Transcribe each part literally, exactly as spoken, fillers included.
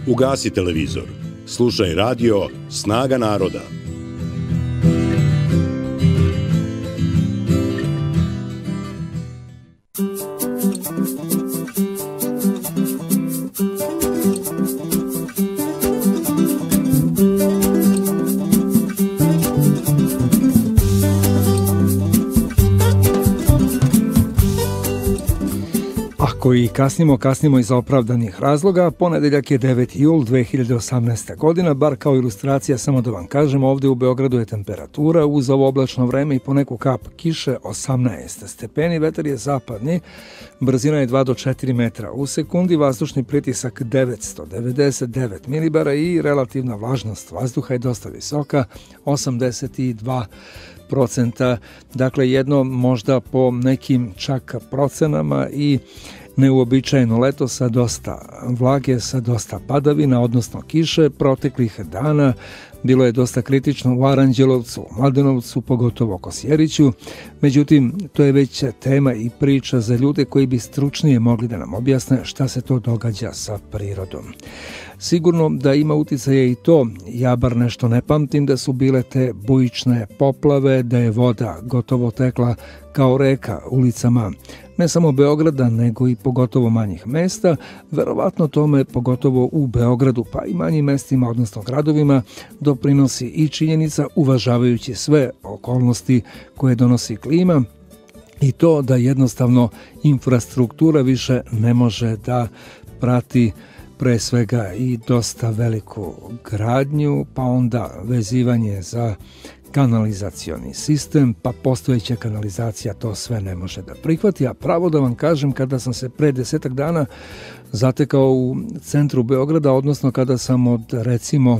Ugasi televizor. Slušaj radio Snaga naroda. Koji kasnimo, kasnimo iz opravdanih razloga. Ponedeljak je deveti jul dve hiljade osamnaeste. godina, bar kao ilustracija samo da vam kažem, ovdje u Beogradu je temperatura uz ovo oblačno vreme i po neku kap kiše osamnaest stepeni, vetar je zapadni, brzina je dva do četiri metra u sekundi, vazdušni pritisak devetsto devedeset devet milibara i relativna vlažnost vazduha je dosta visoka, osamdeset dva procenta. Dakle, jedno možda po nekim čak procenama i neuobičajeno leto sa dosta vlage, sa dosta padavina, odnosno kiše. Proteklih dana bilo je dosta kritično u Aranđelovcu, Mladenovcu, pogotovo Kosjeriću. Međutim, to je već tema i priča za ljude koji bi stručnije mogli da nam objasne šta se to događa sa prirodom. Sigurno da ima uticaja i to, ja bar nešto ne pamtim, da su bile te bujične poplave, da je voda gotovo tekla kao reka ulicama ne samo Beograda, nego i pogotovo manjih mesta. Verovatno tome, pogotovo u Beogradu, pa i manjim mestima, odnosno gradovima, doprinosi i činjenica, uvažavajući sve okolnosti koje donosi klima, i to da jednostavno infrastruktura više ne može da prati pre svega i dosta veliku gradnju, pa onda vezivanje za kanalizacioni sistem, pa postojeća kanalizacija to sve ne može da prihvati. A pravo da vam kažem, kada sam se pre desetak dana zatekao u centru Beograda, odnosno kada sam od, recimo,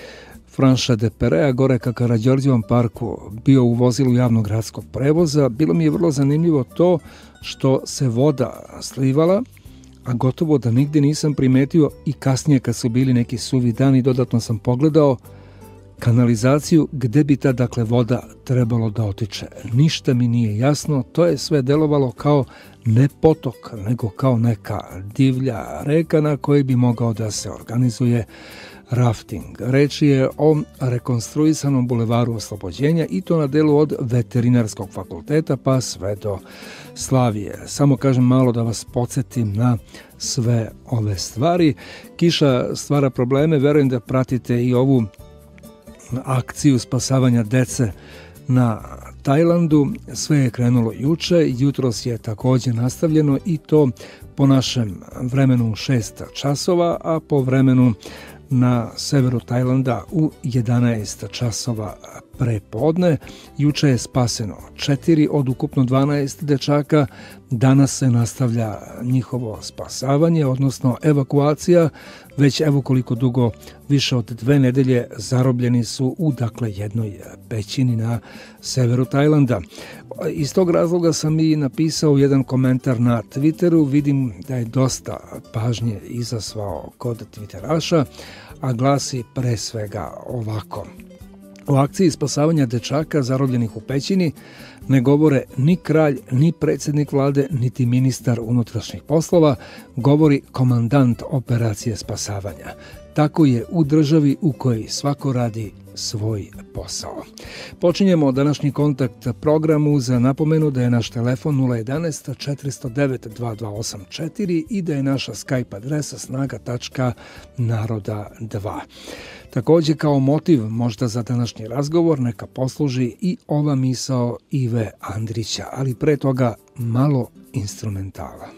Franša de Perea, gore ka Karađorđevom parku, bio u vozilu javnog gradskog prevoza, bilo mi je vrlo zanimljivo to što se voda slivala, a gotovo da nigde nisam primetio, i kasnije kad su bili neki suvi dani, dodatno sam pogledao kanalizaciju gde bi ta dakle voda trebalo da otiče. Ništa mi nije jasno, to je sve delovalo kao ne potok, nego kao neka divlja reka na kojoj bi mogao da se organizuje rafting. Reč je o rekonstruisanom bulevaru Oslobođenja i to na delu od Veterinarskog fakulteta pa sve do Slavije. Samo kažem malo da vas podsjetim na sve ove stvari. Kiša stvara probleme, verujem da pratite i ovu akciju spasavanja dece na Tajlandu. Sve je krenulo juče, jutros je također nastavljeno i to po našem vremenu u šest časova, a po vremenu na severu Tajlanda u jedanaest časova prepodne. Juče je spaseno četiri od ukupno dvanaest dečaka, danas se nastavlja njihovo spasavanje, odnosno evakuacija. Već evo koliko dugo, više od dve nedelje zarobljeni su u dakle jednoj pećini na severu Tajlanda. Iz tog razloga sam i napisao jedan komentar na Twitteru, vidim da je dosta pažnje izazvao kod Twitteraša, a glasi pre svega ovako. O akciji spasavanja dečaka zarobljenih u pećini ne govore ni kralj, ni predsjednik vlade, niti ministar unutrašnjih poslova, govori komandant operacije spasavanja. Tako je u državi u kojoj svako radi svoj posao. Počinjemo današnji kontakt program uz napomenu da je naš telefon nula jedanaest četiristo devet dva dva osam četiri i da je naša Skype adresa snaga tačka naroda dva. Također kao motiv možda za današnji razgovor neka posluži i ova misao Ive Andrića, ali pre toga malo instrumentala.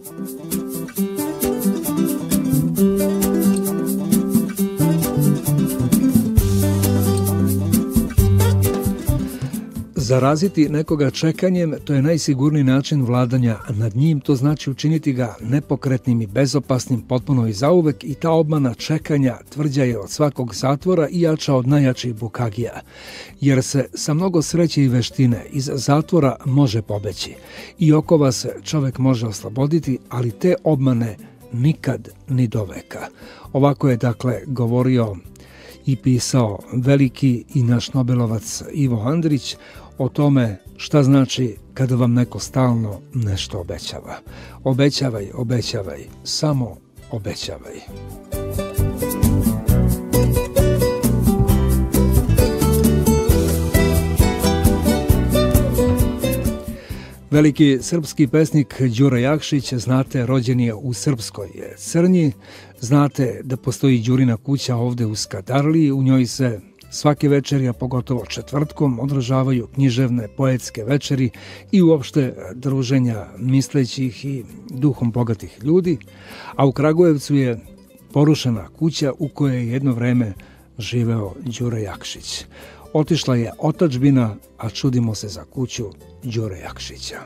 Zaraziti nekoga čekanjem, to je najsigurniji način vladanja nad njim, to znači učiniti ga nepokretnim i bezopasnim potpuno i zauvek, i ta obmana čekanja tvrđa je od svakog zatvora i jača od najjačih bukagija, jer se sa mnogo sreće i veštine iz zatvora može pobeći i okova se čovek može osloboditi, ali te obmane nikad ni do veka. Ovako je dakle govorio i pisao veliki i naš Nobelovac Ivo Andrić o tome šta znači kada vam neko stalno nešto obećava. Obećavaj, obećavaj, samo obećavaj. Veliki srpski pesnik Đuro Jakšić, znate, rođen je u srpskoj Crnji. Znate da postoji Đurina kuća ovde u Skadarliji. U njoj se svake večeri, a pogotovo četvrtkom, održavaju književne, poetske večeri i uopšte druženja mislećih i duhom bogatih ljudi. A u Kragujevcu je porušena kuća u kojoj je jedno vreme živeo Đuro Jakšić. Otišla je otadžbina, a čudimo se za kuću Đure Jakšića.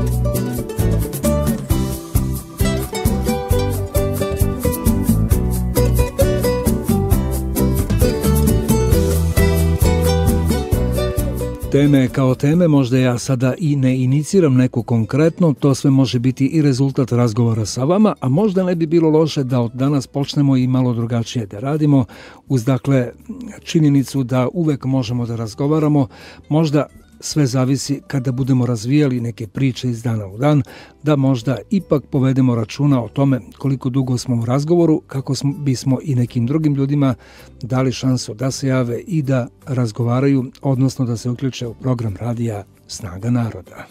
Teme kao teme, možda ja sada i ne iniciram neku konkretno, to sve može biti i rezultat razgovora sa vama, a možda ne bi bilo loše da od danas počnemo i malo drugačije da radimo, uz dakle činjenicu da uvek možemo da razgovaramo, možda sve zavisi kada budemo razvijali neke priče iz dana u dan, da možda ipak povedemo računa o tome koliko dugo smo u razgovoru, kako smo, bismo i nekim drugim ljudima dali šansu da se jave i da razgovaraju, odnosno da se uključe u program radija Snaga naroda.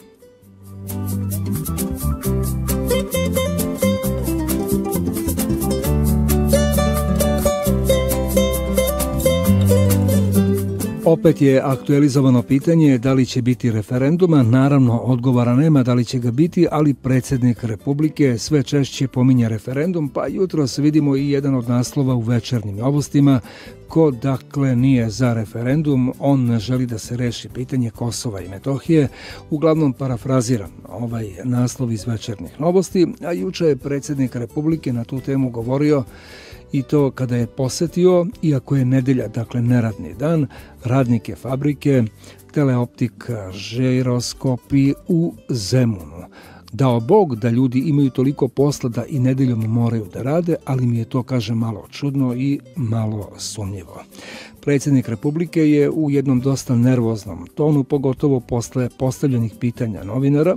Opet je aktualizovano pitanje da li će biti referenduma. Naravno, odgovora nema da li će ga biti, ali predsjednik Republike sve češće pominje referendum, pa jutros vidimo i jedan od naslova u Večernjim novostima. Ko dakle nije za referendum, on ne želi da se reši pitanje Kosova i Metohije. Uglavnom parafraziram ovaj naslov iz Večernjih novosti, a juče je predsjednik Republike na tu temu govorio i to kada je posetio, iako je nedelja, dakle neradni dan, radnike fabrike Teleoptika Žiroskopi u Zemunu. Dao Bog da ljudi imaju toliko posla da i nedeljom moraju da rade, ali mi je to, kaže, malo čudno i malo sumnjivo. Predsjednik Republike je u jednom dosta nervoznom tonu, pogotovo posle postavljenih pitanja novinara,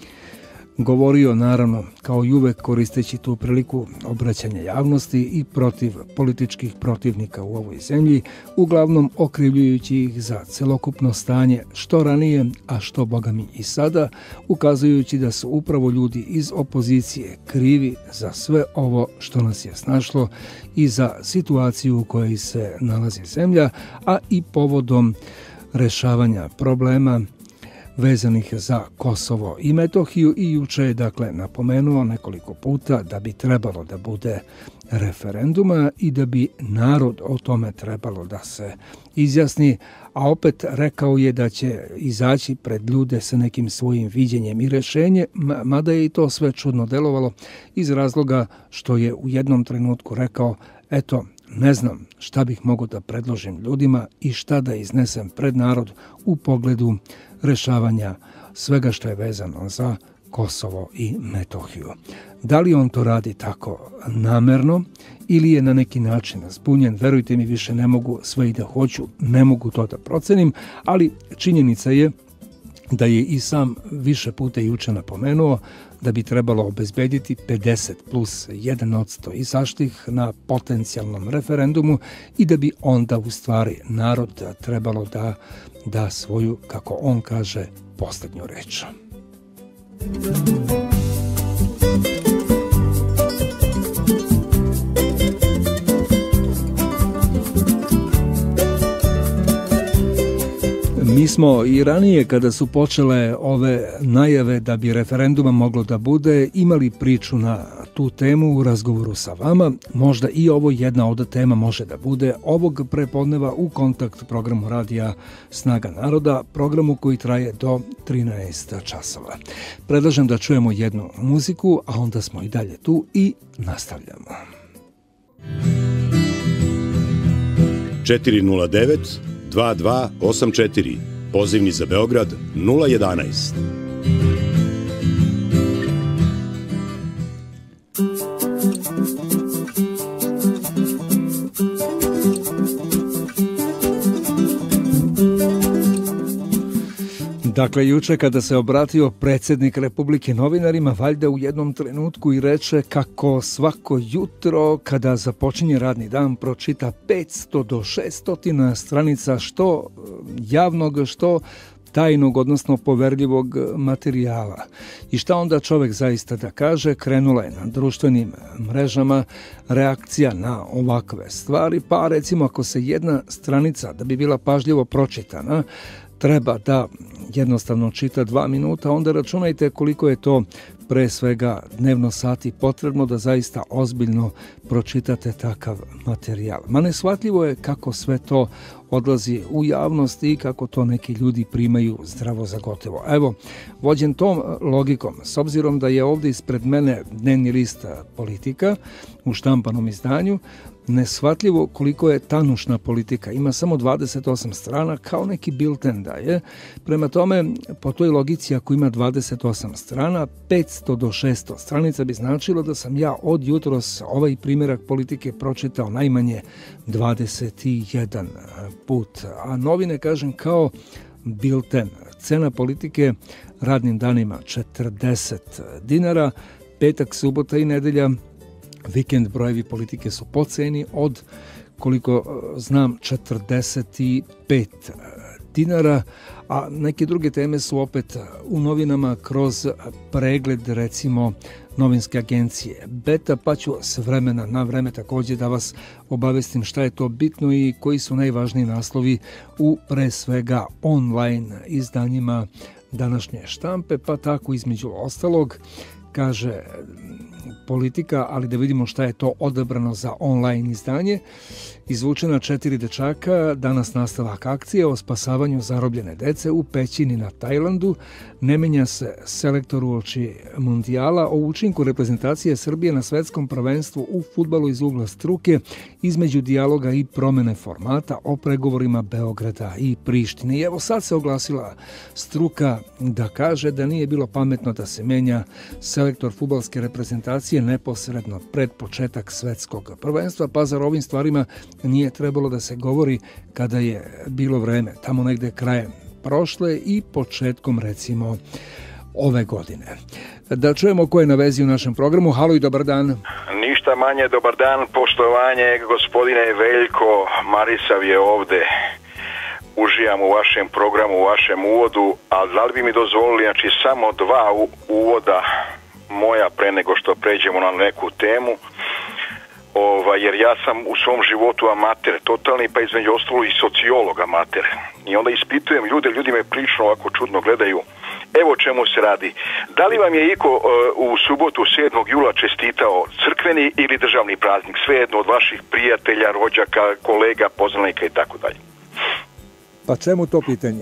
govorio, naravno, kao i uvek koristeći tu priliku obraćanja javnosti i protiv političkih protivnika u ovoj zemlji, uglavnom okrivljujući ih za celokupno stanje što ranije, a što bogami i sada, ukazujući da su upravo ljudi iz opozicije krivi za sve ovo što nas je snašlo i za situaciju u kojoj se nalazi zemlja, a i povodom rešavanja problema vezanih za Kosovo i Metohiju. I juče je dakle napomenuo nekoliko puta da bi trebalo da bude referenduma i da bi narod o tome trebalo da se izjasni, a opet rekao je da će izaći pred ljude sa nekim svojim viđenjem i rešenje, mada je i to sve čudno delovalo iz razloga što je u jednom trenutku rekao: eto, ne znam šta bih mogao da predložim ljudima i šta da iznesem pred narod u pogledu rešavanja svega što je vezano za Kosovo i Metohiju. Da li on to radi tako namerno ili je na neki način zbunjen, verujte mi, više ne mogu, sve i da hoću, ne mogu to da procenim, ali činjenica je da je i sam više puta juče napomenuo da bi trebalo obezbediti pedeset plus jedan odsto izašlih na potencijalnom referendumu i da bi onda u stvari narod trebalo da da svoju, kako on kaže, poslednju reč. Mi smo i ranije, kada su počele ove najave da bi referenduma moglo da bude, imali priču na tu temu u razgovoru sa vama. Možda i ovo jedna od tema može da bude ovog prepodneva u kontakt programu radija Snaga naroda, programu koji traje do trinaest časova. Predlažem da čujemo jednu muziku, a onda smo i dalje tu i nastavljamo. četiri nula devet dva dva osam četiri. Pozivni za Beograd nula jedanaest. Dakle, juče kada se obratio predsjednik Republike novinarima, valjda u jednom trenutku i reče kako svako jutro kada započinje radni dan pročita petsto do šeststo stranica što javnog, što tajnog, odnosno poverljivog materijala. I šta onda čovek zaista da kaže? Krenula je na društvenim mrežama reakcija na ovakve stvari, pa recimo ako se jedna stranica, da bi bila pažljivo pročitana, treba da jednostavno čita dva minuta, onda računajte koliko je to pre svega dnevno sati potrebno da zaista ozbiljno pročitate takav materijal. Ma neshvatljivo je kako sve to odlazi u javnost i kako to neki ljudi primaju zdravo za gotovo. Evo, vođen tom logikom, s obzirom da je ovdje ispred mene dnevni list Politika u štampanom izdanju, neshvatljivo koliko je tanušna Politika. Ima samo dvadeset osam strana, kao neki bilten da je. Prema tome, po toj logici, ako ima dvadeset osam strana, petsto do šesto stranica bi značilo da sam ja od jutros ovaj primjerak Politike pročitao najmanje dvadeset jedan put. A novine, kažem, kao bilten. Cena Politike radnim danima četrdeset dinara, petak, subota i nedelja, vikend brojevi Politike su po ceni od, koliko znam, četrdeset pet dinara, a neke druge teme su opet u novinama kroz pregled, recimo, novinske agencije Beta, pa ću s vremena na vreme također da vas obavestim šta je to bitno i koji su najvažniji naslovi u pre svega online izdanjima današnje štampe, pa tako između ostalog kaže Politika, ali da vidimo šta je to odabrano za online izdanje. Izvučena četiri dečaka, danas nastavak akcije o spasavanju zarobljene dece u pećini na Tajlandu. Ne menja se selektor uoči mundijala, o učinku reprezentacije Srbije na svetskom prvenstvu u fudbalu iz ugla struke, između dijaloga i promene formata, o pregovorima Beograda i Prištine. I evo sad se oglasila struka da kaže da nije bilo pametno da se menja selektor fudbalske reprezentacije neposredno pred početak svetskog prvenstva, pa zar ovim stvarima nije trebalo da se govori kada je bilo vreme, tamo negde krajem prošle i početkom, recimo, ove godine. Da čujemo ko je na vezi u našem programu. Halo i dobar dan. Ništa manje, dobar dan, poštovanje, gospodine Veljko, Marisav je ovde. Uživam u vašem programu, u vašem uvodu, a da li bi mi dozvolili, znači, samo dva uvoda moja pre nego što pređemo na neku temu, Ova, jer ja sam u svom životu amater, totalni, pa između ostalo i sociolog amater. I onda ispitujem ljude, ljudi me prilično ovako čudno gledaju. Evo čemu se radi. Da li vam je iko uh, u subotu sedmog jula čestitao crkveni ili državni praznik? Svejedno od vaših prijatelja, rođaka, kolega, poznanika i tako dalje. Pa čemu to pitanje?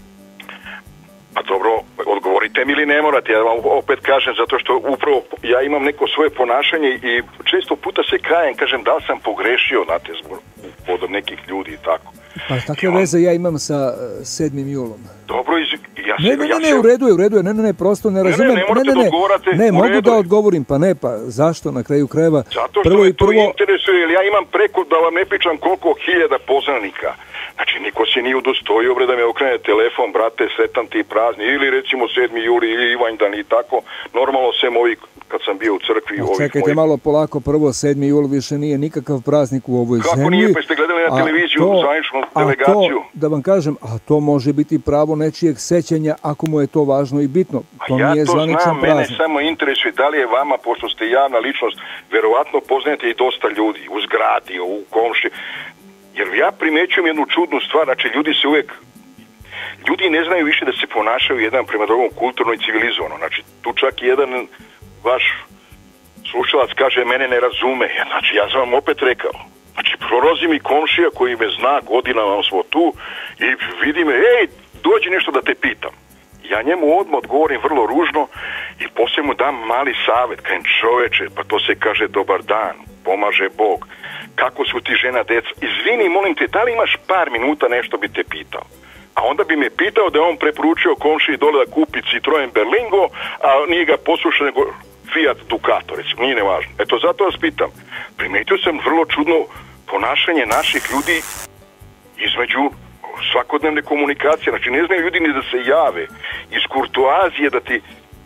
Pa dobro, odgovorite mi ili ne morate, ja vam opet kažem, zato što upravo ja imam neko svoje ponašanje i često puta se kajem, kažem, da li sam pogrešio, znate, zbog od nekih ljudi i tako. Pa takve veze ja imam sa sedmim julom. Dobro, iz, ja se... Ne, ne, ne, ja ne, se... u redu je, u redu je, ne, ne, ne, prosto ne razumem. Ne, ne, ne morate da odgovorate. Ne, mogu da odgovorim, pa ne, pa zašto na kraju krajeva? Zato što me to interesuje, jer ja imam preko, da vam ne pričam koliko hiljada poznanika. Znači, niko se nije udostojio, bre, da me okrene telefon, brate, sretan ti prazni, ili recimo sedmi juli, ili Ivanjdan i tako. Normalno, sem ovi, kad sam bio u crkvi... A čekajte mojih... malo polako, prvo, sedmi jul više nije nikakav praznik u ovoj Kako zemlji. Kako nije, pa ste gledali na televiziju, to, zvaničnu delegaciju? To, da vam kažem, a to može biti pravo nečijeg sećanja ako mu je to važno i bitno. To ja nije to zvaničan znam, praznik. Mene samo interesuje da li je vama, pošto ste javna ličnost, verovatno poznajete i dosta ljudi u zgradi, u komši. Jer ja primećujem jednu čudnu stvar, znači ljudi se uvijek, ljudi ne znaju više da se ponašaju jedan prema drugom kulturno i civilizovano. Znači tu čak i jedan vaš slušalac kaže mene ne razume, znači ja sam vam opet rekao. Znači prolazi mi komšija koji me zna, godinama smo tu i vidi me, ej, dođi nešto da te pitam. Ja njemu odmah odgovorim vrlo ružno i poslije mu dam mali savjet, kajem čoveče, pa to se kaže dobar dan, pomaže Bog. Kako su ti žena, deca? Izvini, molim te, da li imaš par minuta nešto bi te pitao? A onda bi me pitao da je on preporučio komšiji dole da kupi Citroen Berlingo, a nije ga poslušao nego Fiat Ducato, recimo, nije nevažno. Eto, zato vas pitam. Primetio sam vrlo čudno ponašanje naših ljudi između svakodnevne komunikacije. Znači, ne znaju ljudi ni da se jave iz kurtoazije da ti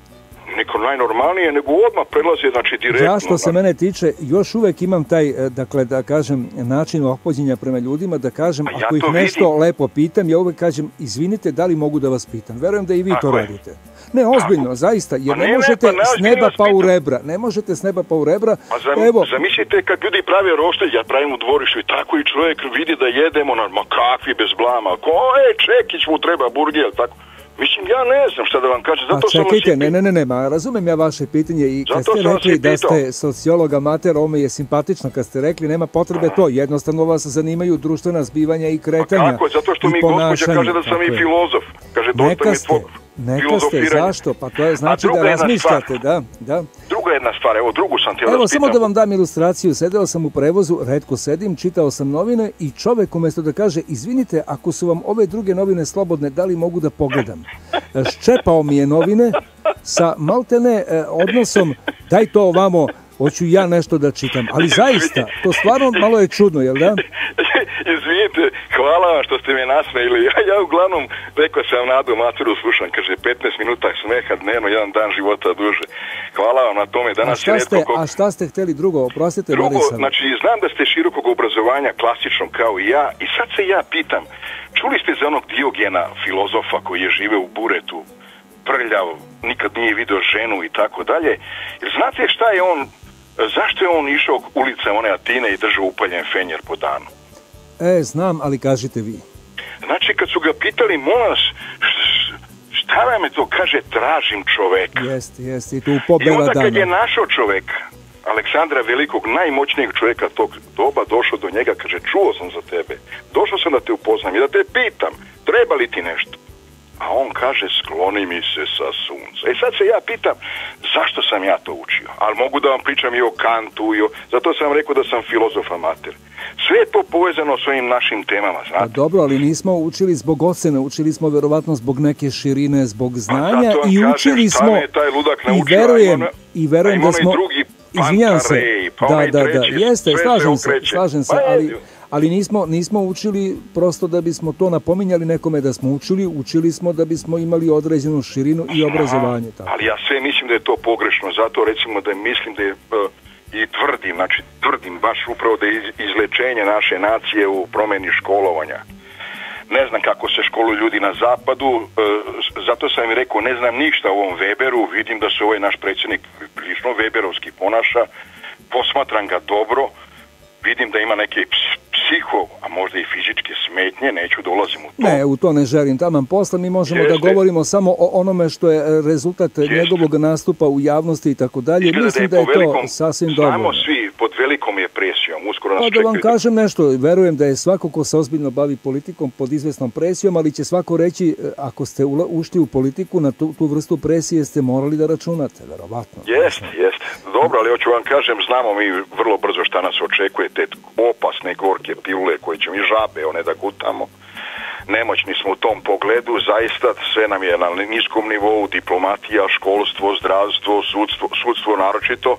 niko najnormalnije, nego odmah prelaze, znači direktno. Ja što se mene tiče, još uvek imam taj, dakle, da kažem, način ophođenja prema ljudima, da kažem, ja ako ih nešto vidim. lepo pitam, ja uvek kažem, izvinite, da li mogu da vas pitam? Verujem da i vi Tako to je. radite. Ne, ozbiljno, Tako. zaista, jer ne, ne možete ne, pa s neba pa u rebra. Ne možete s neba pa u rebra. Pa zam, Evo, zamislite kad ljudi prave roštelj, ja pravim u dvorištu i tako i čovjek vidi da jedemo, ma kakvi bez blama, ko, e, Čekić mu treba burger, tako. Mislim, ja ne znam šta da vam kažem, zato A čekajte, ne, ne, ne, ne, ma razumem ja vaše pitanje i kad ste rekli da ste sociolog amater, ovo mi je simpatično kad ste rekli, nema potrebe to, jednostavno vas zanimaju društvena zbivanja i kretanja. Pa kako, zato što mi gospođa kaže da sam i filozof, kaže dosta mi tvog Neka ste, zašto? Pa to je znači da razmišljate, da, da. Druga jedna stvar, evo drugu sam ti Evo, samo da vam dam ilustraciju, sedeo sam u prevozu, retko sedim, čitao sam novine i čovek umjesto da kaže, izvinite, ako su vam ove druge novine slobodne, da li mogu da pogledam? Ščepao mi je novine sa maltene odnosom, daj to ovamo, hoću ja nešto da čitam, ali zaista, to stvarno malo je čudno, jel da? Izvinite, hvala vam što ste me nasmejili. Ja, ja uglavnom, rekao sam Nadu Materu, slušam, kaže, petnaest minuta smeha dnevno, jedan dan života duže. Hvala vam na tome. Danas a, šta ste, kog... a šta ste hteli drugo? Oprostite, drugo, Marisa. Znači, znam da ste širokog obrazovanja, klasičnog kao i ja, i sad se ja pitam, čuli ste za onog Diogena, filozofa koji je žive u buretu, prljav, nikad nije video ženu i tako dalje. Jer znate šta je on, zašto je on išao ulicama one Atine i držao upaljen fenjer po danu? E, znam, ali kažite vi. Znači, kad su ga pitali, molim vas, šta vam je to? Kaže, tražim čoveka. Jeste, jeste, i tu u pobela dana. I onda kad je našao čoveka, Aleksandra Velikog, najmoćnijeg čovjeka tog doba, došao do njega, kaže, čuo sam za tebe, došao sam da te upoznam i da te pitam, treba li ti nešto? A on kaže, skloni mi se sa sunca. E sad se ja pitam, zašto sam ja to učio? Ali mogu da vam pričam i o Kantu, i o... zato sam rekao da sam filozof amater. Sve je to povezano s ovim našim temama, znate? Pa dobro, ali nismo učili zbog ocene, učili smo verovatno zbog neke širine, zbog znanja i učili smo... je taj ludak naučio, i verujem, i verujem da smo... Izvinjam se, pa da, da, da, treći, jeste, slažem se, slažem se, pa ali... Ali nismo, nismo učili prosto da bismo to napominjali nekome da smo učili, učili smo da bismo imali određenu širinu i obrazovanje. Tako. Ali ja sve mislim da je to pogrešno, zato recimo da mislim da je, uh, i tvrdim, znači tvrdim baš upravo da je iz, izlečenje naše nacije u promjeni školovanja. Ne znam kako se školuju ljudi na zapadu, uh, zato sam im rekao ne znam ništa o ovom Weberu, vidim da se ovaj naš predsjednik prilično Weberovski ponaša, posmatram ga dobro, vidim da ima neke psiho, a možda i fizičke smetnje, neću dolazim u to. Ne, u to ne želim taman posla, mi možemo Jeste. da govorimo samo o onome što je rezultat Jeste. njegovog nastupa u javnosti i tako dalje. Mislim da je, da je velikom, to sasvim dobro. Znamo svi, pod velikom je presijom, uskoro nas Pa čekaju. Da vam kažem nešto, verujem da je svako ko se ozbiljno bavi politikom pod izvesnom presijom, ali će svako reći, ako ste ušli u politiku, na tu, tu vrstu presije ste morali da računate, verovatno. Jeste, jeste. Dobro, ali hoću vam kažem, znamo mi vrlo brzo šta nas očekuje, te opasne gorke pilule koje će mi žabe, one da gutamo. Nemoćni smo u tom pogledu, zaista sve nam je na niskom nivou, diplomatija, školstvo, zdravstvo, sudstvo, sudstvo naročito.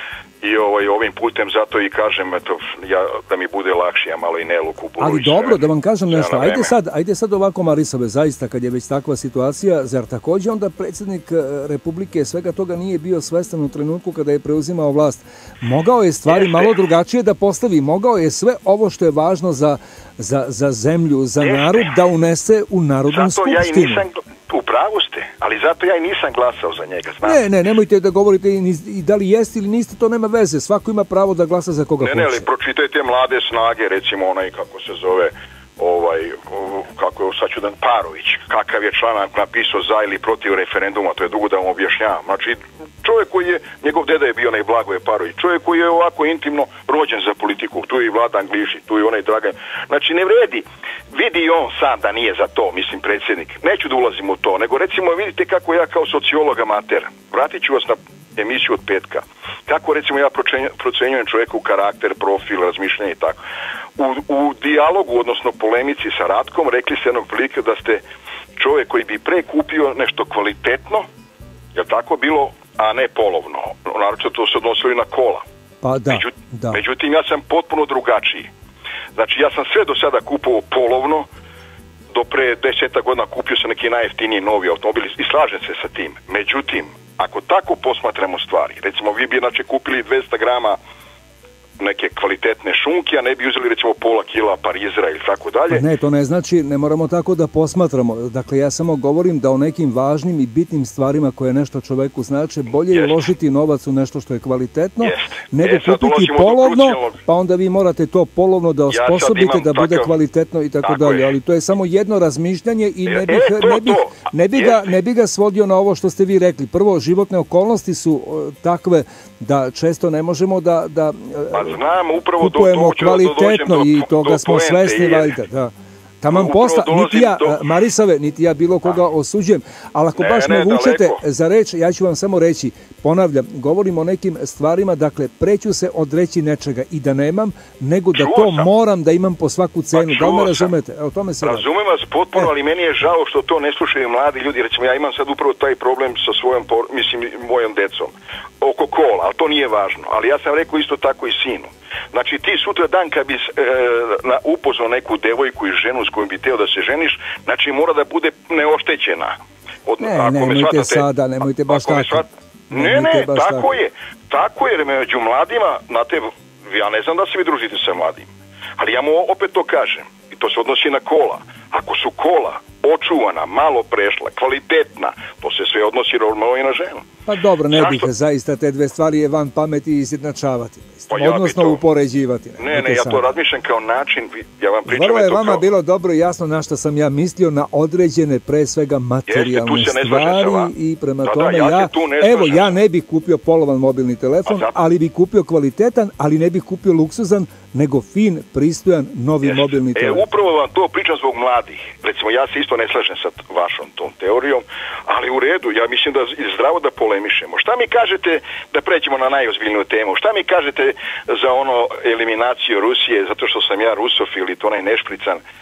I ovaj, ovim putem zato i kažem eto, ja, da mi bude lakše, ja malo i neluku budu. Ali dobro, da vam kažem nešto, ajde sad, ajde sad ovako Marisove, zaista kad je već takva situacija, zar također onda predsjednik Republike svega toga nije bio svestan u trenutku kada je preuzimao vlast? Mogao je stvari Jeste. malo drugačije da postavi, mogao je sve ovo što je važno za, za, za zemlju, za Jeste. narod da unese u Narodnu zato skupštinu. Ja i nisam... U pravu ste, ali zato ja i nisam glasao za njega. Znam. Ne, ne, nemojte da govorite i, i da li jeste ili niste, to nema veze. Svako ima pravo da glasa za koga hoće. Ne, ne, ali pročitajte Mlade snage, recimo onaj, kako se zove, ovaj, kako je Sačudan Parović, kakav je članak napisao za ili protiv referenduma, to je dugo da vam objašnjavam. Znači, čovjek koji je, njegov deda je bio onaj Blagoje Parović, čovjek koji je ovako intimno rođen za politiku, tu je i Vladan Glišić, tu je onaj Dragan. Znači, ne vredi, vidi on sam da nije za to, mislim, predsjednik. Neću da ulazim u to, nego recimo vidite kako ja kao sociolog amater, vratit ću vas na emisiju od petka, kako recimo ja procenjujem čovjeku karakter, profil, razmišljanje i tako. U, u dijalogu, odnosno polemici sa Ratkom, rekli ste jednog prilike da ste čovjek koji bi pre kupio nešto kvalitetno, je tako bilo, a ne polovno. Naravno to se odnosilo i na kola. Pa da, Međut, da. Međutim, ja sam potpuno drugačiji. Znači, ja sam sve do sada kupovao polovno, do pre deseta godina kupio sam neki najjeftiniji novi automobil i slažem se sa tim. Međutim, ako tako posmatramo stvari, recimo vi bi znači kupili dvesta grama neke kvalitetne šunke, a ne bi uzeli recimo pola kila parizera ili tako dalje. Ne, to ne znači, ne moramo tako da posmatramo. Dakle, ja samo govorim da o nekim važnim i bitnim stvarima koje nešto čoveku znače, bolje je uložiti novac u nešto što je kvalitetno, Jeste. nego e, kupiti polovno, pa onda vi morate to polovno da osposobite ja da bude takav... kvalitetno i tako, tako dalje. Je. Ali to je samo jedno razmišljanje i ne bih, e, to, ne bih, ne bih, ga, ne bih ga svodio na ovo što ste vi rekli. Prvo, životne okolnosti su uh, takve da često ne možemo da, da uh, znam, upravo kupujemo do, kvalitetno do, i toga smo svesni, valjda, da. Taman posta, niti ja, do... Marisave, niti ja bilo koga osuđujem, ali ako ne, baš ne, me vučete daleko. Za reč, ja ću vam samo reći, ponavljam, govorim o nekim stvarima, dakle, preću se odreći nečega i da nemam, nego da čuo to sam. Moram da imam po svaku cenu. Pa da li me razumete? O tome se razumem vas potpuno, e. ali meni je žao što to ne slušaju mladi ljudi. Recimo, ja imam sad upravo taj problem sa svojom, mislim, mojom decom, oko kola, ali to nije važno. Ali ja sam rekao isto tako i sinu. Znači ti sutra dan kad bi e, upoznao neku devojku i ženu s kojom bi teo da se ženiš, znači mora da bude neoštećena. Od, ne, ako nemojte me sada, nemojte baš tako. Svat... Ne, ne, tako, tako je. Tako je, među mladima, znate, ja ne znam da se vi družite sa mladim, ali ja mu opet to kažem, i to se odnosi na kola. Ako su kola očuvana, malo prešla, kvalitetna, to se sve odnosi normalno i na ženu. Pa dobro, ne bih zaista te dve stvari je van pameti izjednačavati. Pa ja odnosno to... upoređivati. Ne, ne, ne ja to razmišljam kao način, ja vam pričam... Vrlo je vama kao... bilo dobro i jasno na što sam ja mislio, na određene, pre svega materijalne Jeste, stvari i prema da, tome da, ja, ja evo, ja ne bih kupio polovan mobilni telefon, zato... ali bih kupio kvalitetan, ali ne bih kupio luksuzan, nego fin, pristojan, novi Jeste. mobilni telefon. E, upravo vam to pričam zbog mladih. Recimo, ja se isto ne slažem sa vašom tom teorijom, ali u redu, ja mislim da je zdravo da polemišemo. Šta mi kažete, da pređemo na najozbiljniju temu, šta mi kažete za ono eliminaciju Rusije, zato što sam ja rusofil i to onaj nešprican, uh,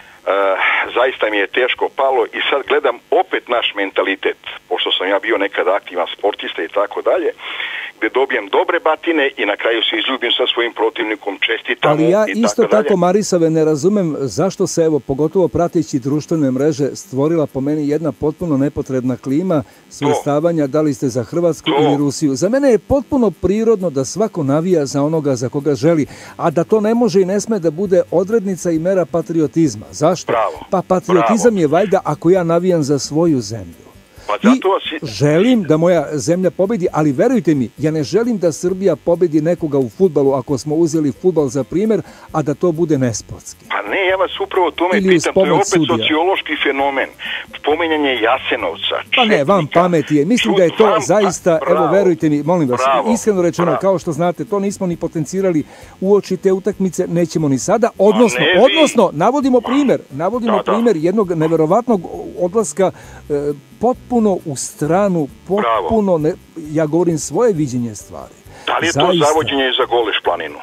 zaista mi je teško palo i sad gledam opet naš mentalitet, pošto sam ja bio nekad aktivan sportista i tako dalje, gde dobijem dobre batine i na kraju se izljubim sa svojim protivnikom, čestitam. Ali ja i isto tako, tako Marisave, ne razumem zašto se, evo, pogotovo prateći društvene mreže, stvorila po meni jedna potpuno nepotrebna klima svrstavanja, da li ste za Hrvatsku to. ili Rusiju. Za mene je potpuno prirodno da svako navija za onoga za koga želi, a da to ne može i ne sme da bude odrednica i mera patriotizma. Zašto? Bravo. Pa patriotizam Bravo. je valjda ako ja navijam za svoju zemlju. Pa zato si... I želim da moja zemlja pobedi, ali verujte mi, ja ne želim da Srbija pobedi nekoga u fudbalu, ako smo uzeli fudbal za primjer, a da to bude nesportski. Pa ne, ja vas upravo o tome Ili pitam, to je opet sudija. sociološki fenomen. Spominjanje Jasenovca. Pa ne, vam pameti je. Mislim Čud, da je to vam, zaista, bravo, evo verujte mi, molim vas, bravo, iskreno rečeno, bravo. kao što znate, to nismo ni potencirali uoči te utakmice, nećemo ni sada, odnosno, ne, odnosno navodimo primjer, navodimo da, primjer da. jednog neverovatnog odlaska e, potpuno u stranu, potpuno, ne, ja govorim svoje viđenje stvari. Da li je Zaista. to zavođenje za Goleš planinu?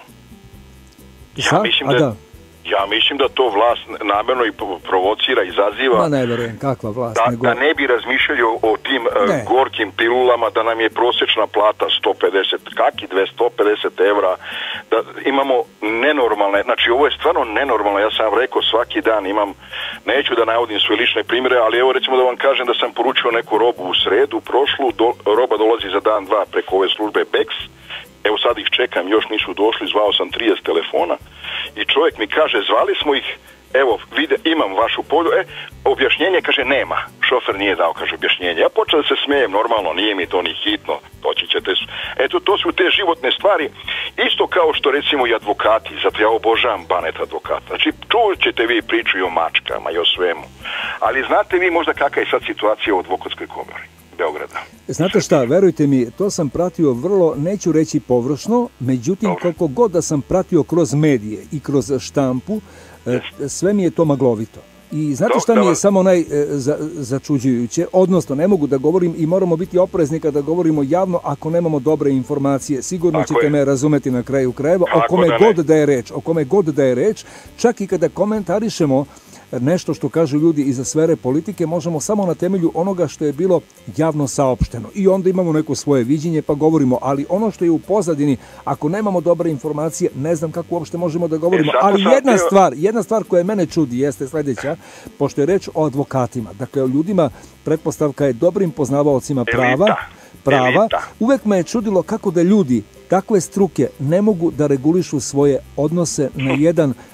Ja Za? mislim A da, da. ja mislim da to vlast namjerno i provocira, izaziva. Ma ne verujem, kakva vlast. Da, nego... da ne bi razmišljali o, o tim uh, gorkim pilulama, da nam je prosječna plata sto pedeset, kaki dvesta pedeset evra, da imamo nenormalne, znači ovo je stvarno nenormalno, ja sam rekao svaki dan imam, neću da navodim svoje lične primjere, ali evo recimo da vam kažem da sam poručio neku robu u sredu, prošlu, do, roba dolazi za dan, dva preko ove službe Bex, evo sad ih čekam, još nisu došli, zvao sam trideset telefona i čovjek mi kaže, zvali smo ih, evo, vide, imam vašu polju, e, objašnjenje, kaže, nema, šofer nije dao, kaže, objašnjenje. Ja počeo da se smijem, normalno, nije mi to ni hitno, doći ćete, eto, to su te životne stvari, isto kao što, recimo, i advokati, zato ja obožavam banet advokata, znači, čuvat ćete vi priču i o mačkama i o svemu, ali znate vi možda kakva je sad situacija u advokatskoj komori Beograda? Znate šta, verujte mi, to sam pratio vrlo, neću reći površno, međutim, Dobre. koliko god da sam pratio kroz medije i kroz štampu, yes. sve mi je to maglovito. I znate šta mi je samo najzačuđujuće, odnosno ne mogu da govorim i moramo biti oprezni kada govorimo javno ako nemamo dobre informacije. Sigurno Tako ćete je. me razumeti na kraju krajeva, o kome da god da je reč, o kome god da je reč, čak i kada komentarišemo nešto što kažu ljudi iza sfere politike, možemo samo na temelju onoga što je bilo javno saopšteno. I onda imamo neko svoje viđenje pa govorimo, ali ono što je u pozadini, ako nemamo dobre informacije, ne znam kako uopšte možemo da govorimo. E, ali jedna stvar, jedna stvar koja mene čudi jeste sljedeća, pošto je reč o advokatima, dakle o ljudima, pretpostavka je dobrim poznavaocima prava, prava, elita. Uvek me je čudilo kako da ljudi takve struke ne mogu da regulišu svoje odnose na jedan e,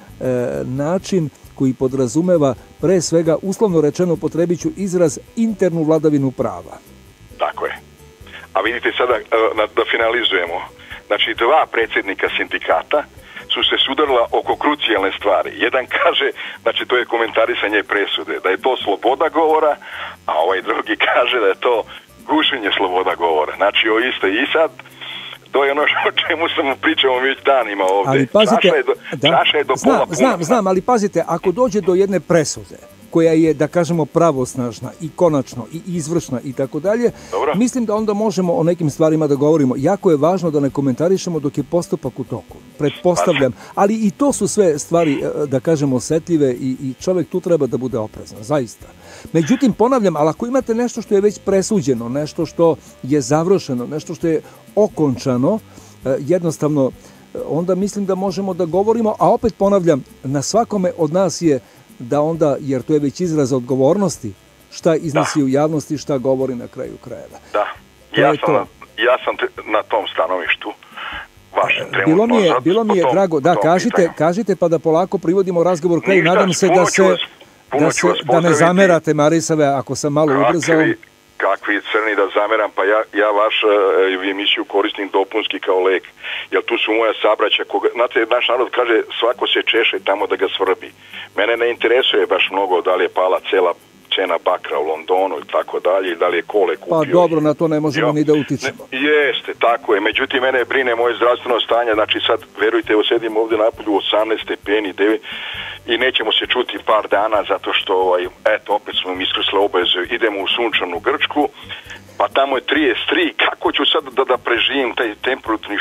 način koji podrazumeva pre svega, uslovno rečeno, potrebiću izraz, internu vladavinu prava. Tako je. A vidite sada, da finalizujemo, znači dva predsjednika sindikata su se sudarila oko krucijalne stvari. Jedan kaže, znači to je komentarisanje presude, da je to sloboda govora, a ovaj drugi kaže da je to gušenje sloboda govora. Znači o iste. I sad, to je ono o čemu sam pričao već danima ovdje. Ali pazite, čaša je do, da, čaša je do znam, pola puna. znam, znam, ali pazite, ako dođe do jedne presude, koja je, da kažemo, pravosnažna i konačno i izvršna i tako dalje, mislim da onda možemo o nekim stvarima da govorimo. Jako je važno da ne komentarišemo dok je postupak u toku. Pretpostavljam. Ali i to su sve stvari, da kažemo, osetljive i, i čovjek tu treba da bude oprezan, zaista. Međutim, ponavljam, ali ako imate nešto što je već presuđeno, nešto što je završeno, nešto što je okončano, jednostavno, onda mislim da možemo da govorimo, a opet ponavljam, na svakome od nas je da onda, jer to je već izraz odgovornosti, šta iznosi u javnosti, šta govori na kraju krajeva. Da, ja sam, na, ja sam te, na tom stanovištu vašem trenutno. Bilo mi je, bilo mi je tom, drago, da, kažite, kažite pa da polako privodimo razgovor kraju, nadam se da se, da, se da ne zamerate Marisave ako sam malo ubrzao. Kakvi crni da zameram, pa ja, ja vaš uh, emisiju koristim dopunski kao lek, jer tu su moja sabraća, koga, znate, naš narod kaže svako se češe tamo da ga svrbi. Mene ne interesuje baš mnogo da li je pala cela cena bakra u Londonu i tako dalje, da li je kole kupio. Pa dobro, na to ne možemo jo, ni da utičemo. Ne, jeste, tako je, međutim mene brine moje zdravstveno stanje, znači sad, verujte, osedim ovdje napolju osamnaest stepeni, devet, i nećemo se čuti par dana zato što, ovaj, eto, opet smo mi iskrsle obaveze, idemo u sunčanu Grčku, pa tamo je trideset tri, kako ću sad da, da preživim taj temperaturni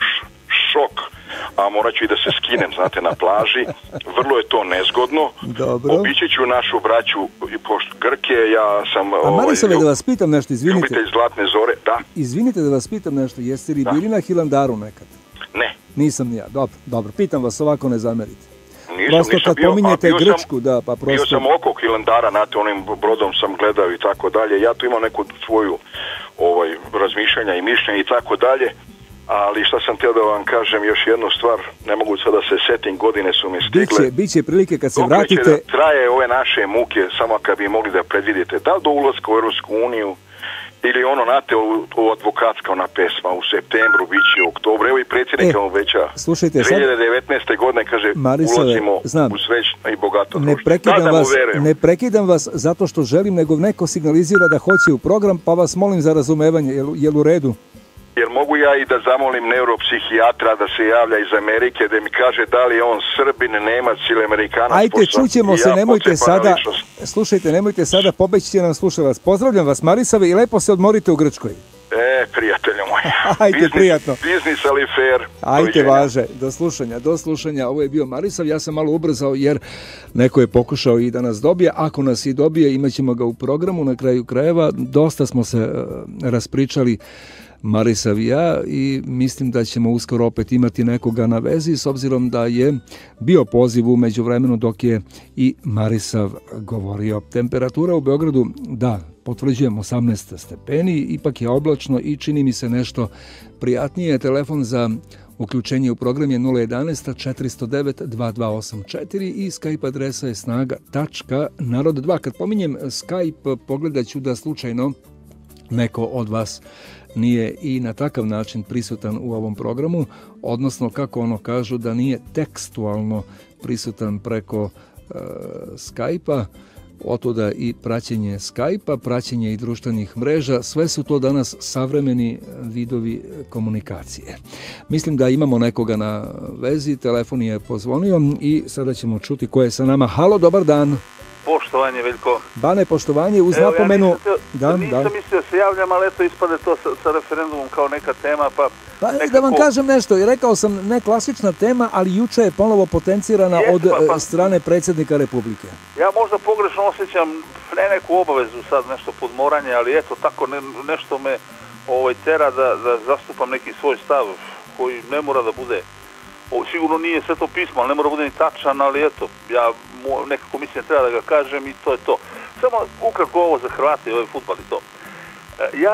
šok, a morat ću i da se skinem, znate, na plaži, vrlo je to nezgodno. Dobro. Obići ću našu braću pošto Grke, ja sam... A Marisave, ovaj, da vas pitam nešto, izvinite. Ljubitelj Zlatne zore, da. Izvinite da vas pitam nešto, jeste li da. bili na Hilandaru nekad? Ne. Nisam ni ja, dobro, dobro, pitam vas ovako, ne zamerite. Nisam, prosto nisam kad bio, pominjete bio Grčku, sam, da, pa prosto... Bio sam oko Hilandara, znate, onim brodom sam gledao i tako dalje, ja tu imam neku svoju ovaj, razmišljanja i mišljenja i tako dalje, ali šta sam htio da vam kažem, još jednu stvar, ne mogu sad da se setim, godine su mi stigle. Biće, biće prilike kad se Dok vratite... će da traje ove naše muke, samo kad bi mogli da predvidite, da li do ulaska u Europsku uniju, ili ono, znate, u advokatska ona pesma, u septembru, biće u oktobru, evo i predsjednik e, obeća, slušajte, dve hiljade devetnaeste. godine, kaže, Marisave, ulazimo znam, u srećno i bogato ne društvo. prekidam, da, vas, da ne prekidam vas zato što želim, nego neko signalizira da hoće u program, pa vas molim za razumevanje, jel, jel u redu? Jer mogu ja i da zamolim neuropsihijatra da se javlja iz Amerike, da mi kaže da li je on Srbin, Nemac ili Amerikanac. Ajde, čućemo ja se, nemojte sada, ličnost. slušajte, nemojte sada, pobeći će nam slušalac. Pozdravljam vas, Marisave, i lepo se odmorite u Grčkoj. E, prijatelju moj. Ajde, biznis, prijatno. Biznis, ali fair. Ajde, važe, do slušanja, do slušanja. Ovo je bio Marisav, ja sam malo ubrzao jer neko je pokušao i da nas dobije. Ako nas i dobije, imat ćemo ga u programu na kraju krajeva. Dosta smo se uh, raspričali, Marisav i ja, i mislim da ćemo uskoro opet imati nekoga na vezi, s obzirom da je bio poziv u međuvremenu dok je i Marisav govorio. Temperatura u Beogradu, da, potvrđujem osamnaest stepeni, ipak je oblačno i čini mi se nešto prijatnije. Telefon za uključenje u program je nula jedanaest četiristo devet dva dva osam četiri i Skype adresa je snaga tačka narod dva. Kad pominjem Skype, pogledat ću da slučajno neko od vas nije i na takav način prisutan u ovom programu, odnosno kako ono kažu da nije tekstualno prisutan preko e, Skype-a, otuda i praćenje Skype-a, praćenje i društvenih mreža, sve su to danas savremeni vidovi komunikacije. Mislim da imamo nekoga na vezi, telefon je pozvonio i sada ćemo čuti ko je sa nama. Halo, dobar dan. Poštovanje, Veljko. Bane, poštovanje, uz Evo, napomenu... Ja nisam, da, nisam da. mislio da se javljam, ali eto ispade to sa, sa referendumom kao neka tema, pa... Pa nekako... da vam kažem nešto, rekao sam ne klasična tema, ali juče je ponovo potencirana Jest, od pa, pa, strane predsjednika Republike. Ja možda pogrešno osjećam ne neku obavezu sad nešto podmoranje, ali eto tako ne, nešto me ovaj, tera da, da zastupam neki svoj stav koji ne mora da bude... O, sigurno nije sve to pismo, ali ne mora bude ni tačan, ali eto, ja nekako mislim treba da ga kažem i to je to. Samo ukratko ovo za Hrvate i ovaj fudbal i to. Ja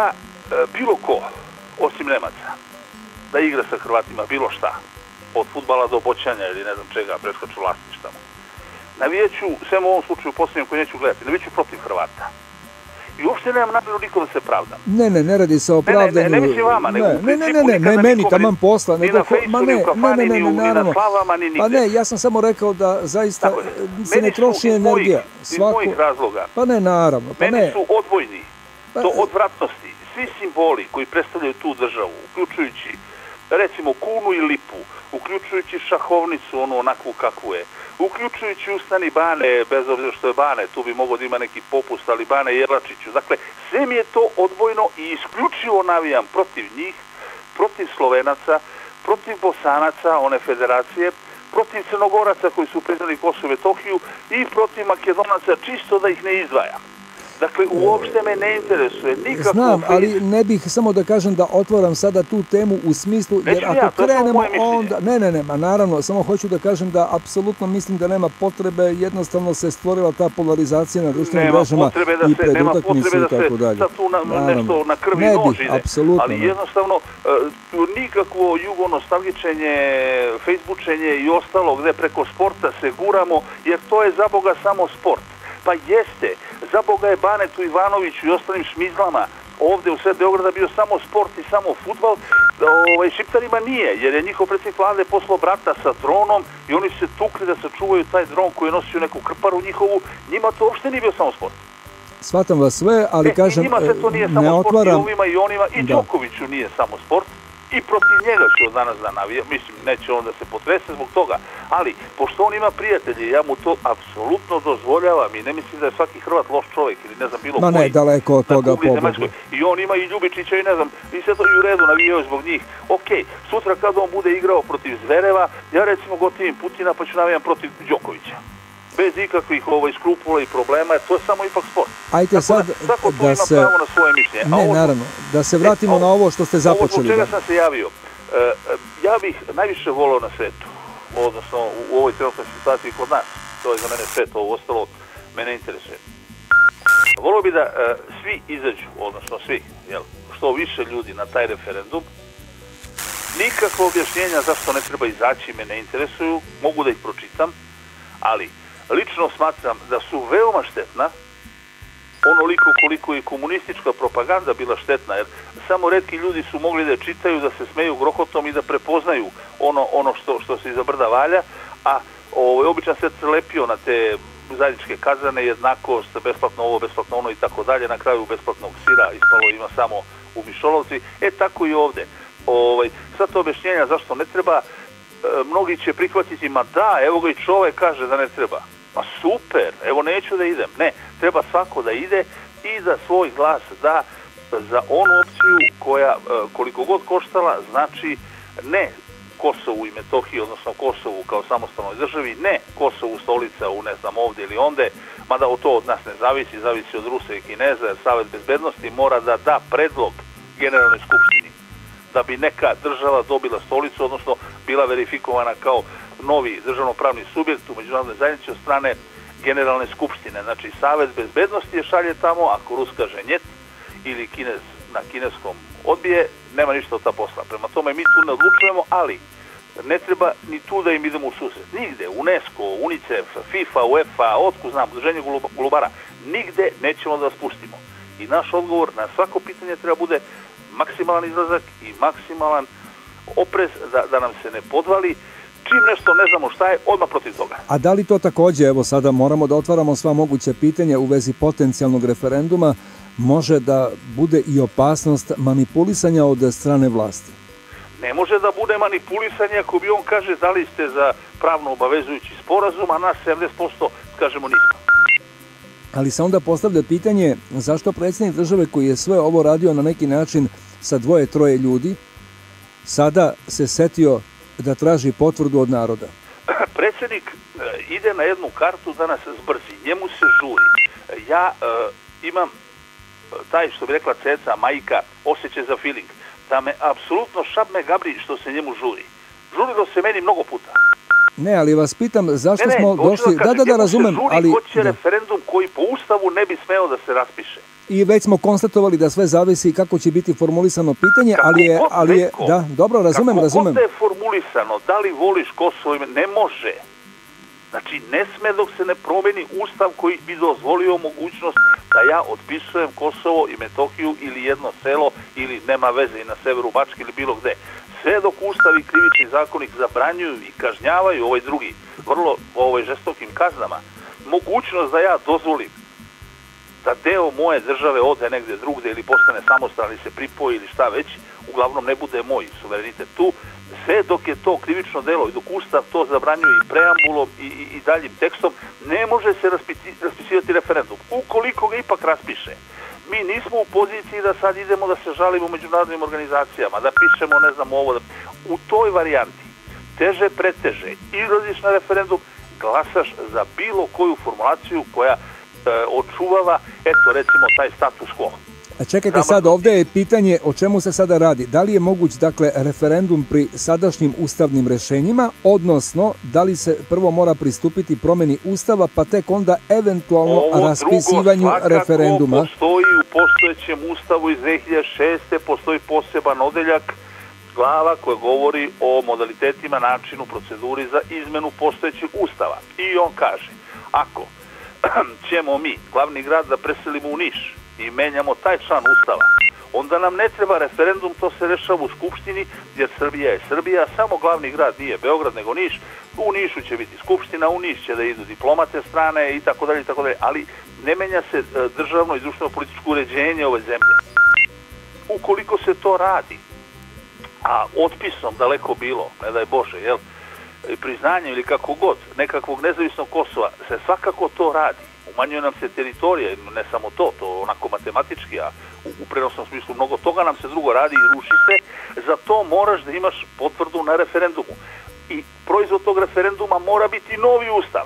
bilo ko, osim Nemaca, da igra sa Hrvatima bilo šta, od fudbala do boćanja ili ne znam čega, preskaču vlasništama. Navijeću, sve u ovom slučaju posljednjem koji neću gledati, navijeću protiv Hrvata. I uopšte nemam namjeru nikom da se pravdam. Ne, ne, ne radi se o pravdanju. Ne, ne, ne mislim vama, nego u ne, ne, principu ne, ne, ne, meni taman posla. Ni na fejsu, ni u kafani, ni na slavama, ni nigde. Pa ne, ja sam samo rekao da zaista se ne troši energija. Iz mojih razloga. Pa ne, naravno. Meni su odvojni do odvratnosti svi simboli koji predstavljaju tu državu, uključujući recimo kunu i lipu, uključujući šahovnicu, onu onakvu kakvu je, uključujući Ustani Bane, bez obzira što je Bane, tu bi mogao da ima neki popust, ali Bane Jelačiću. Dakle, sve mi je to odvojno i isključivo navijam protiv njih, protiv Slovenaca, protiv Bosanaca, one federacije, protiv Crnogoraca koji su priznali Kosovo i Metohiju i protiv Makedonaca, čisto da ih ne izdvajam. Dakle, uopšte me ne interesuje nikako... Znam, ali ne bih samo da kažem da otvaram sada tu temu u smislu, jer ako krenemo onda... Ne, ne, ne, ma naravno, samo hoću da kažem da apsolutno mislim da nema potrebe, jednostavno se stvorila ta polarizacija na društvenim mrežama i pred utakmicu i tako dalje. Nema potrebe da se sad tu nešto na krvi nož ide, ali jednostavno nikakvo jugonostalgičenje, fejsbučenje i ostalo gde preko sporta se guramo, jer to je za Boga samo sport. Pa jeste, za Boga je Banetu Ivanoviću i ostalim šmizlama ovde u sred Beograda bio samo sport i samo fudbal, ovaj, Šiptarima nije, jer je njihov predsjednik vlade poslao brata sa dronom i oni se tukli da sačuvaju taj dron koji je nosio neku krparu njihovu, njima to uopšte nije bio samo sport. Shvatam vas sve, ali e, kažem, njima se to nije samo ne sport otvaram... i ovima i onima, i Đokoviću nije samo sport. I protiv njega ću od danas da navijam, mislim, neće on da se potrese zbog toga, ali pošto on ima prijatelje, ja mu to apsolutno dozvoljavam i ne mislim da je svaki Hrvat loš čovjek ili ne znam bilo koji. Ma ne, daleko od toga pogleda. I on ima i Ljubičića i ne znam, i sve to i u redu navijaju zbog njih. Ok, sutra kad on bude igrao protiv Zvereva, ja recimo gotivim Putina pa ću navijam protiv Đokovića. Bez ikakvih ovaj, skrupula i problema, to je samo ipak sport. Ajde sad da, svako tu da ima se... pravo na svoje mišljenje. Ne, ovo... naravno, da se vratimo e, ovo, na ovo što ste započeli. Ovo zbog čega sam se javio. E, ja bih najviše volao na svetu, odnosno u, u ovoj trenutnoj situaciji kod nas, to je za mene svet, ovo ostalo mene interesuje. Volao bih da e, svi izađu, odnosno svi, jel, što više ljudi na taj referendum. Nikakvo objašnjenja zašto ne treba izaći me ne interesuju, mogu da ih pročitam, ali lično smatram da su veoma štetna, onoliko koliko i komunistička propaganda bila štetna, jer samo retki ljudi su mogli da čitaju, da se smeju grohotom i da prepoznaju ono, ono što, što se iza brda valja, a ovaj, običan se lepio na te zajedničke kazane, jednakost, besplatno ovo, besplatno ono i tako dalje, na kraju besplatnog sira ispalo ima samo u Mišolovci, e tako i ovde. Ovaj, sad to objašnjenja zašto ne treba, e, mnogi će prihvatiti, ma da, evo ga i čovek kaže da ne treba. Ma super, evo neću da idem. Ne, treba svako da ide i da svoj glas da za onu opciju koja, koliko god koštala, znači ne Kosovu i Metohiji, odnosno Kosovu kao samostalnoj državi, ne Kosovu stolica u ne znam ovdje ili onde, mada o to od nas ne zavisi, zavisi od Rusa i Kineza, jer Savet bezbednosti mora da da predlog Generalnoj skupštini da bi neka država dobila stolicu, odnosno bila verifikovana kao novi državnopravni subjekt u međunarodnoj zajednici od strane Generalne skupštine. Znači, Savet bezbednosti je šalje tamo, ako Rus kaže njet ili Kinez na kineskom odbije, nema ništa od ta posla. Prema tome, mi tu ne odlučujemo, ali ne treba ni tu da im idemo u susret. Nigde, UNESCO, UNICEF, FIFA, UEFA, otku znam, Udruženje golubara, nigde nećemo da vas pustimo. I naš odgovor na svako pitanje treba bude maksimalan izlazak i maksimalan oprez da, da nam se ne podvali. Čim nešto ne znamo šta je, odmah protiv toga. A da li to takođe, evo sada moramo da otvaramo sva moguća pitanja u vezi potencijalnog referenduma, može da bude i opasnost manipulisanja od strane vlasti? Ne može da bude manipulisanje ako bi on kaže da li ste za pravno obavezujući sporazum, a nas sedamdeset posto kažemo nismo. Ali se onda postavlja pitanje zašto predsjednik države koji je sve ovo radio na neki način sa dvoje, troje ljudi, sada se setio da traži potvrdu od naroda? Predsjednik ide na jednu kartu da nas zbrzi, njemu se žuri. Ja e, imam taj, što bi rekla ceca, majka, osjećaj za feeling, da me apsolutno šabme gabri što se njemu žuri. Žurilo se meni mnogo puta. Ne, ali vas pitam zašto ne, ne, smo došli... Da, da, da, razumem, ali... Hoće referendum koji po Ustavu ne bi smeo da se raspiše. i već smo konstatovali da sve zavisi kako će biti formulisano pitanje, kako ali je, ali je neko, da, dobro, razumem, kako razumem. Kako god je formulisano, da li voliš Kosovo, ne može. Znači, ne sme dok se ne promeni ustav koji bi dozvolio mogućnost da ja otpisujem Kosovo i Metohiju ili jedno selo ili nema veze i na severu Bačke ili bilo gde. Sve dok ustav i krivični zakonik zabranjuju i kažnjavaju ovaj drugi vrlo ovaj, žestokim kaznama, mogućnost da ja dozvolim da deo moje države ode negde drugde ili postane samostalni, se pripoji ili šta već, uglavnom ne bude moj suverenitet tu, sve dok je to krivično delo i dok ustav to zabranjuje i preambulom i, i, i daljim tekstom, ne može se raspiti, raspisivati referendum. Ukoliko ga ipak raspiše, mi nismo u poziciji da sad idemo da se žalimo međunarodnim organizacijama, da pišemo ne znam ovo. Da... U toj varijanti, teže preteže, izlaziš na referendum, glasaš za bilo koju formulaciju koja e, očuvava, eto recimo, taj status quo. A čekajte sad, ovdje je pitanje o čemu se sada radi. Da li je moguć, dakle, referendum pri sadašnjim ustavnim rešenjima, odnosno da li se prvo mora pristupiti promjeni ustava, pa tek onda eventualno ovo raspisivanju drugo, referenduma? Ovo postoji u postojećem ustavu iz dve hiljade šeste. postoji poseban odeljak, glava koja govori o modalitetima, načinu, proceduri za izmenu postojećeg ustava. I on kaže, ako ćemo mi, glavni grad, da preselimo u Niš, i menjamo taj član ustava, onda nam ne treba referendum, to se rešava u Skupštini, jer Srbija je Srbija, samo glavni grad nije Beograd nego Niš, u Nišu će biti Skupština, u Niš će da idu diplomate strane i tako dalje i tako dalje, ali ne menja se državno i društveno političko uređenje ove zemlje. Ukoliko se to radi, a otpisom daleko bilo, ne daj Bože, jel, priznanjem ili kako god, nekakvog nezavisnog Kosova, se svakako to radi. Umanjuje nam se teritorija, ne samo to, to onako matematički, a u, u prenosnom smislu mnogo toga nam se drugo radi i ruši se, za to moraš da imaš potvrdu na referendumu. I proizvod tog referenduma mora biti novi ustav,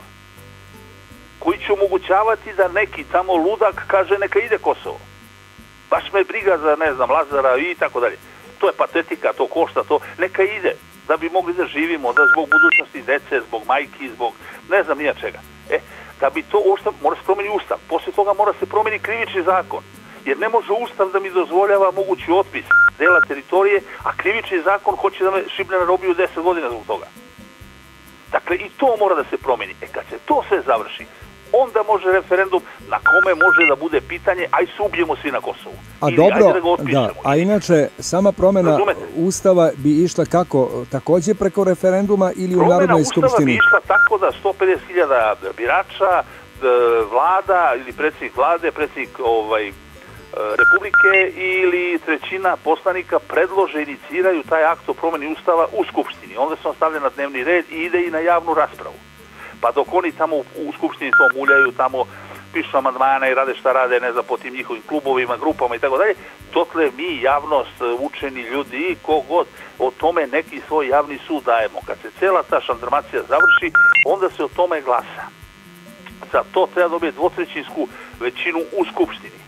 koji će omogućavati da neki tamo ludak kaže neka ide Kosovo. Baš me briga za, ne znam, Lazara i tako dalje. To je patetika, to košta, to neka ide, da bi mogli da živimo, da zbog budućnosti dece, zbog majki, zbog ne znam nija čega. E, da bi to ustav, mora se promeni ustav, poslije toga mora se promeni krivični zakon, jer ne može ustav da mi dozvoljava mogući otpis dela teritorije, a krivični zakon hoće da me šibne na robiju deset godina zbog toga. Dakle, i to mora da se promeni. E, kad se to sve završi, onda može referendum na kome može da bude pitanje, aj se ubijemo svi na Kosovu. A ili, dobro, da, da, a inače, sama promjena Razumete? Ustava bi išla kako? Također preko referenduma ili promjena u Narodnoj skupštini? Promjena Ustava bi išla tako da sto pedeset hiljada birača, vlada ili predsjednik vlade, predsjednik ovaj, Republike ili trećina poslanika predlože, iniciraju taj akt o promjeni Ustava u Skupštini. Onda se on stavlja na dnevni red i ide i na javnu raspravu. Pa dok oni tamo u Skupštini to muljaju, tamo pišu amandmane i rade šta rade, ne znam, po tim njihovim klubovima, grupama i tako dalje, dotle mi, javnost, učeni ljudi i kogod, o tome neki svoj javni sud dajemo. Kad se cela ta šandrmacija završi, onda se o tome glasa. Za to treba dobiti dvotrećinsku većinu u Skupštini,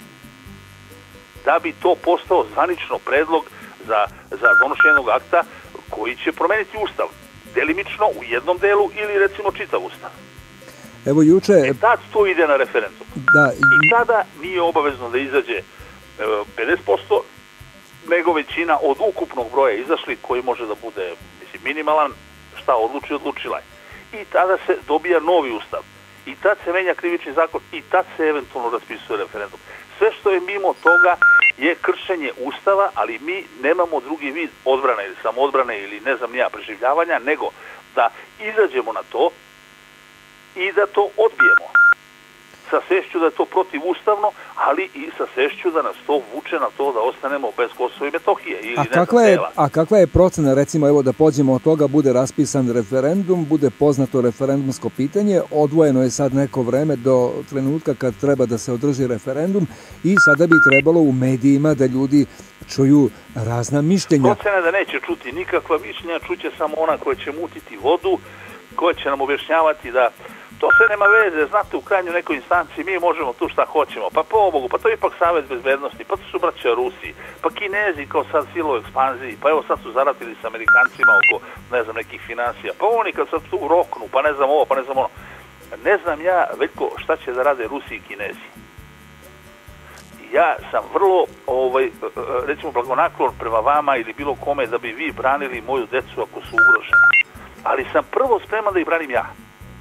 da bi to postao zvanično predlog za, za donošenje jednog akta koji će promeniti Ustav. Delimično u jednom delu ili recimo čitav ustav. Evo juče... E tad to ide na referendum. Da. I tada nije obavezno da izađe pedeset posto, nego većina od ukupnog broja izašli, koji može da bude, mislim, minimalan, šta odluči, odlučila je. I tada se dobija novi ustav. I tad se menja krivični zakon i tad se eventualno raspisuje referendum. Sve što je mimo toga je kršenje ustava, ali mi nemamo drugi vid odbrane ili samoodbrane ili ne znam nija preživljavanja, nego da izađemo na to i da to odbijemo. Sa svešću da je to protivustavno, ali i sa svešću da nas to vuče na to da ostanemo bez Kosova i Metohije. Ili a, kakva je, a kakva je procena, recimo, evo da pođemo od toga, bude raspisan referendum, bude poznato referendumsko pitanje, odvojeno je sad neko vreme do trenutka kad treba da se održi referendum i sada bi trebalo u medijima da ljudi čuju razna mišljenja. Procena da neće čuti nikakva mišljenja, čuće samo ona koja će mutiti vodu, koja će nam objašnjavati da to sve nema veze, znate, u krajnjoj nekoj instanciji mi možemo tu šta hoćemo, pa po Bogu, pa to je ipak Savet bezbednosti, pa to su braća Rusi, pa Kinezi kao sad silo u ekspanziji, pa evo sad su zaratili s Amerikancima oko, ne znam, nekih financija, pa oni kad sad tu roknu, pa ne znam ovo, pa ne znam ono. Ne znam ja, Veljko, šta će da rade Rusi i Kinezi. ja sam vrlo, ovaj, recimo, blagonaklon prema vama ili bilo kome da bi vi branili moju decu ako su ugrožena. Ali sam prvo spreman da ih branim ja.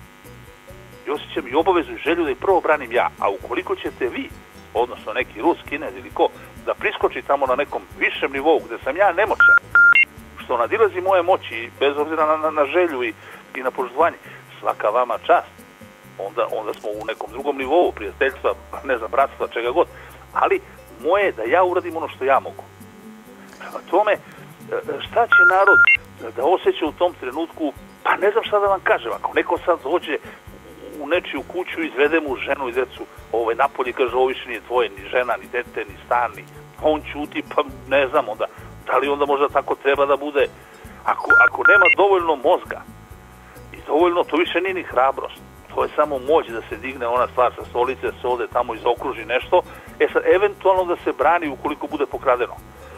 I osjećam i obavezu i želju da ih prvo branim ja. A ukoliko ćete vi, odnosno neki Rus, Kinez ili ko, da priskoči tamo na nekom višem nivou gde sam ja nemoćan, što nadilazi moje moći, bez obzira na, na, na želju i, i na poštovanje, svaka vama čast. Onda, onda smo u nekom drugom nivou, prijateljstva, ne znam, bratstva, čega god. Ali moje je da ja uradim ono što ja mogu. Prema tome, šta će narod da osjeća u tom trenutku, pa ne znam šta da vam kažem. Ako neko sad dođe u nečiju kuću, izvede mu ženu i decu ovaj, napolje, kaže, ovo više nije tvoje, ni žena, ni dete, ni stan, ni... on ćuti, pa ne znam onda. Da li onda možda tako treba da bude? Ako, ako nema dovoljno mozga i dovoljno, to više nije ni hrabrost. To je samo moć da se digne ona stvar sa stolice, da se ode tamo i zaokruži nešto. E sad, eventualno da se brani ukoliko bude pokradeno.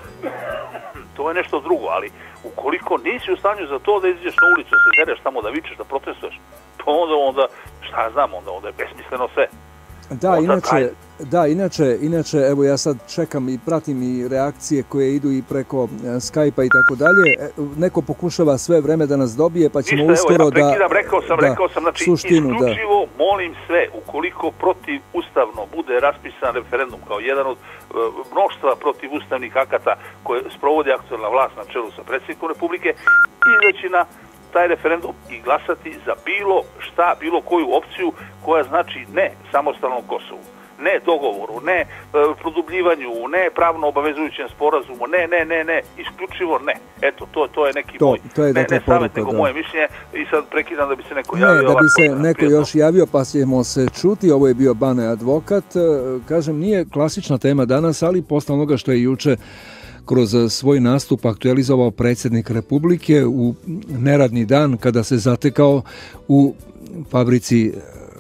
To je nešto drugo, ali ukoliko nisi u stanju za to da izađeš na ulicu, da se dereš tamo, da vičeš, da protestuješ, pa onda, onda šta ja znam, onda, onda je besmisleno sve. Da, onda inače, taj... da, inače, inače, evo ja sad čekam i pratim i reakcije koje idu i preko Skype-a i tako dalje. Neko pokušava sve vreme da nas dobije, pa ćemo Ništa, uskoro evo, ja prekidam, da... rekao sam, da, rekao sam, znači, suštinu, isključivo da. molim sve, ukoliko protiv ustavno bude raspisan referendum kao jedan od uh, mnoštva protiv ustavnih akata koje sprovodi aktualna vlast na čelu sa predsjednikom Republike, izaći na taj referendum i glasati za bilo šta, bilo koju opciju koja znači ne samostalnom Kosovu, ne dogovoru, ne e, produbljivanju, ne pravno obavezujućem sporazumu, ne, ne, ne, ne, isključivo ne. Eto, to, to je neki to, moj, to je ne, dakle ne savjet, poruka, nego da. moje mišljenje i sad prekidam da bi se neko Ne, javio. da bi se ovako, neko prijedno. još javio, pa ćemo se čuti. Ovo je bio Bane advokat. Kažem, nije klasična tema danas, ali posle onoga što je juče kroz svoj nastup aktualizovao predsjednik Republike u neradni dan kada se zatekao u fabrici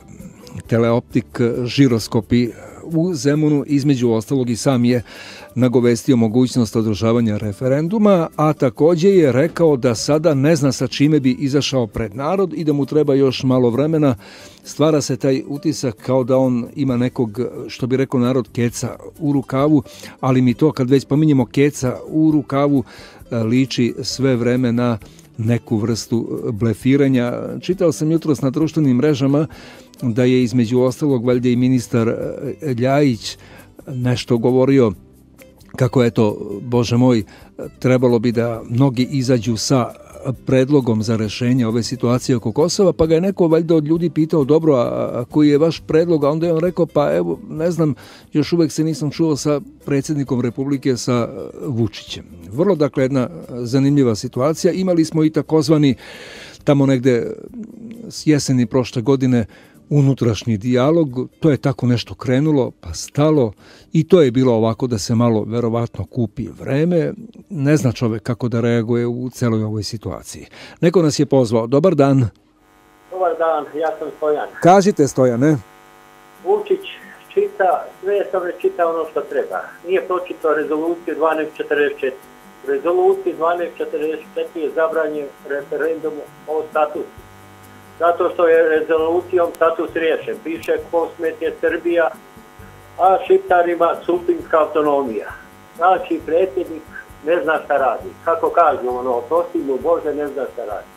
Teleoptik žiroskopi u Zemunu, između ostalog i sam je nagovestio mogućnost održavanja referenduma, a također je rekao da sada ne zna sa čime bi izašao pred narod i da mu treba još malo vremena. Stvara se taj utisak kao da on ima nekog, što bi rekao narod, keca u rukavu, ali mi to kad već pominjemo keca u rukavu liči sve vreme na neku vrstu blefiranja. Čitao sam jutros na društvenim mrežama da je između ostalog valjda i ministar Ljajić nešto govorio kako je to, Bože moj, trebalo bi da mnogi izađu sa predlogom za rešenje ove situacije oko Kosova, pa ga je neko valjda od ljudi pitao, dobro, a, a koji je vaš predlog, a onda je on rekao, pa evo, ne znam, još uvek se nisam čuo sa predsjednikom Republike, sa Vučićem. Vrlo, dakle, jedna zanimljiva situacija. Imali smo i takozvani, tamo negde s jeseni prošle godine, unutrašnji dijalog, to je tako nešto krenulo, pa stalo i to je bilo ovako da se malo verovatno kupi vreme. Ne zna čovek kako da reaguje u celoj ovoj situaciji. Neko nas je pozvao. Dobar dan. Dobar dan, ja sam Stojan. Kažite, Stojane. Vučić čita, sve sam ne čita ono što treba. Nije pročitao rezoluciju dvanaest četrdeset četiri. U rezoluciji dvanaest četrdeset četiri je zabranjen referendum o statusu. Zato što je rezolucijom status riješen. Piše Kosmet je Srbija, a Šiptarima supinska autonomija. Znači, predsjednik ne zna šta radi. Kako kažu, ono, prosti mu Bože, ne zna šta radi.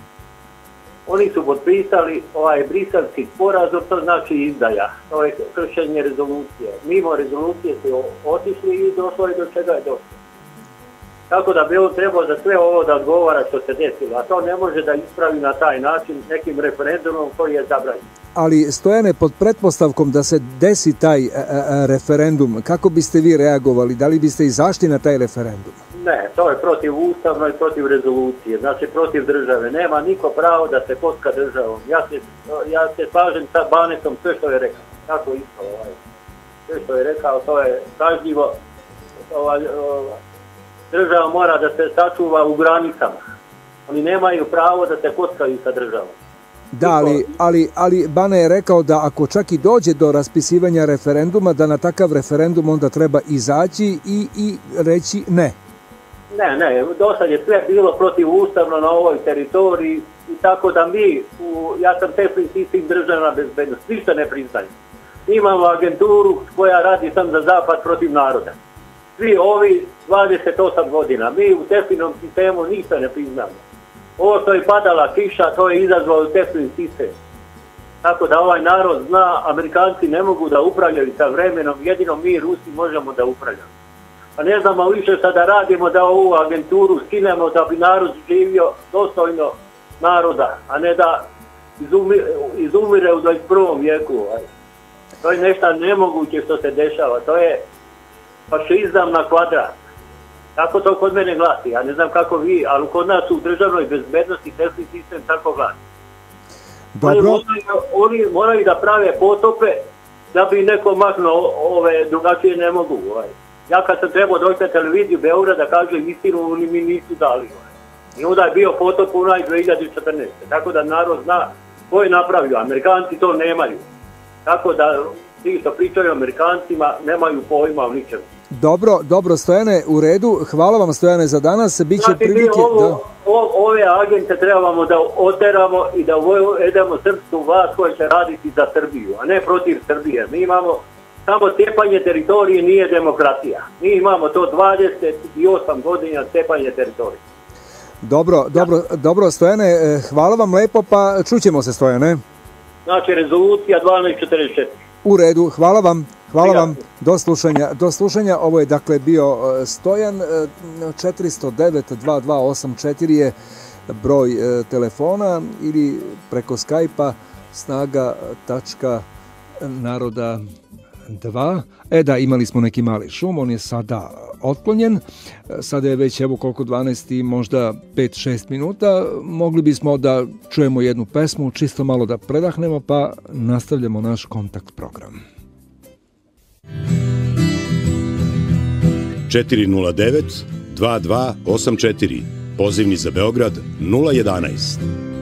Oni su potpisali ovaj briselski sporazum, to znači izdaja. To je kršenje rezolucije. Mimo rezolucije su otišli i došlo je do čega je došlo. Tako da bi on trebao za sve ovo da odgovara što se desilo, a to ne može da ispravi na taj način nekim referendumom koji je zabranjen. Ali, Stojane, pod pretpostavkom da se desi taj a, a, referendum, kako biste vi reagovali? Da li biste izašli na taj referendum? Ne, to je protiv ustavno i protiv rezolucije, znači protiv države. Nema niko pravo da se koska državom. Ja se, ja se slažem sa Banetom sve što je rekao. Tako isto, ovaj. Sve što je rekao, to je kažljivo. Ovaj, ovaj, država mora da se sačuva u granicama. Oni nemaju pravo da se kockaju sa državom. Da, ali, ali, ali Bane je rekao da ako čak i dođe do raspisivanja referenduma, da na takav referendum onda treba izaći i, i reći ne. Ne, ne, do sad je sve bilo protivustavno na ovoj teritoriji i tako da mi, u, ja sam te principim državna bezbednost, ništa ne priznaju. imamo agenturu koja radi sam za zapad protiv naroda. Svi ovi dvadeset osam godina, mi u Teslinom sistemu ništa ne priznamo. Ovo što je padala kiša, to je izazvao Teslin sistem. Tako da ovaj narod zna, Amerikanci ne mogu da upravljaju sa vremenom, jedino mi Rusi možemo da upravljamo. Pa ne znamo više šta da radimo, da ovu agenturu skinemo da bi narod živio dostojno naroda, a ne da izumire, izumire u dvadeset prvom vijeku. To je nešto nemoguće što se dešava, to je fašizam na kvadrat. Tako to kod mene glasi, ja ne znam kako vi, ali kod nas u državnoj bezbednosti Teslin sistem tako glasi. Dobro. Oni moraju, oni moraju da prave potope da bi neko maknuo ove, drugačije ne mogu. Ovaj. Ja kad sam trebao doći na televiziju Beograda da kažem istinu, oni mi nisu dali. Ovaj. I onda je bio potop onaj dve hiljade četrnaeste. Tako da narod zna ko je napravio. Amerikanci to nemaju. Tako da ti što pričaju o Amerikancima nemaju pojma o ničemu. Dobro, dobro Stojane, u redu. Hvala vam Stojane za danas. Biće znači, prilike... Ovo, da... o, ove agente trebamo da oteramo i da uvedemo srpsku vlast koja će raditi za Srbiju, a ne protiv Srbije. Mi imamo samo cepanje teritorije, nije demokratija. Mi imamo to dvadeset osam godina cepanje teritorije. Dobro, dobro, dobro Stojane, hvala vam lepo, pa čućemo se Stojane. Znači rezolucija dvanaest četrdeset četiri. U redu, hvala vam. Hvala vam, do slušanja. Do slušanja, ovo je dakle bio Stojan, četiristo devet dva dva osam četiri je broj telefona ili preko Skype-a snaga tačka naroda dva. E da, imali smo neki mali šum, on je sada otklonjen. Sada je već evo koliko dvanaest i možda pet šest minuta. Mogli bismo da čujemo jednu pesmu, čisto malo da predahnemo, pa nastavljamo naš kontakt program. četiri nula devet dva dva osam četiri. Pozivni za Beograd nula jedanaest.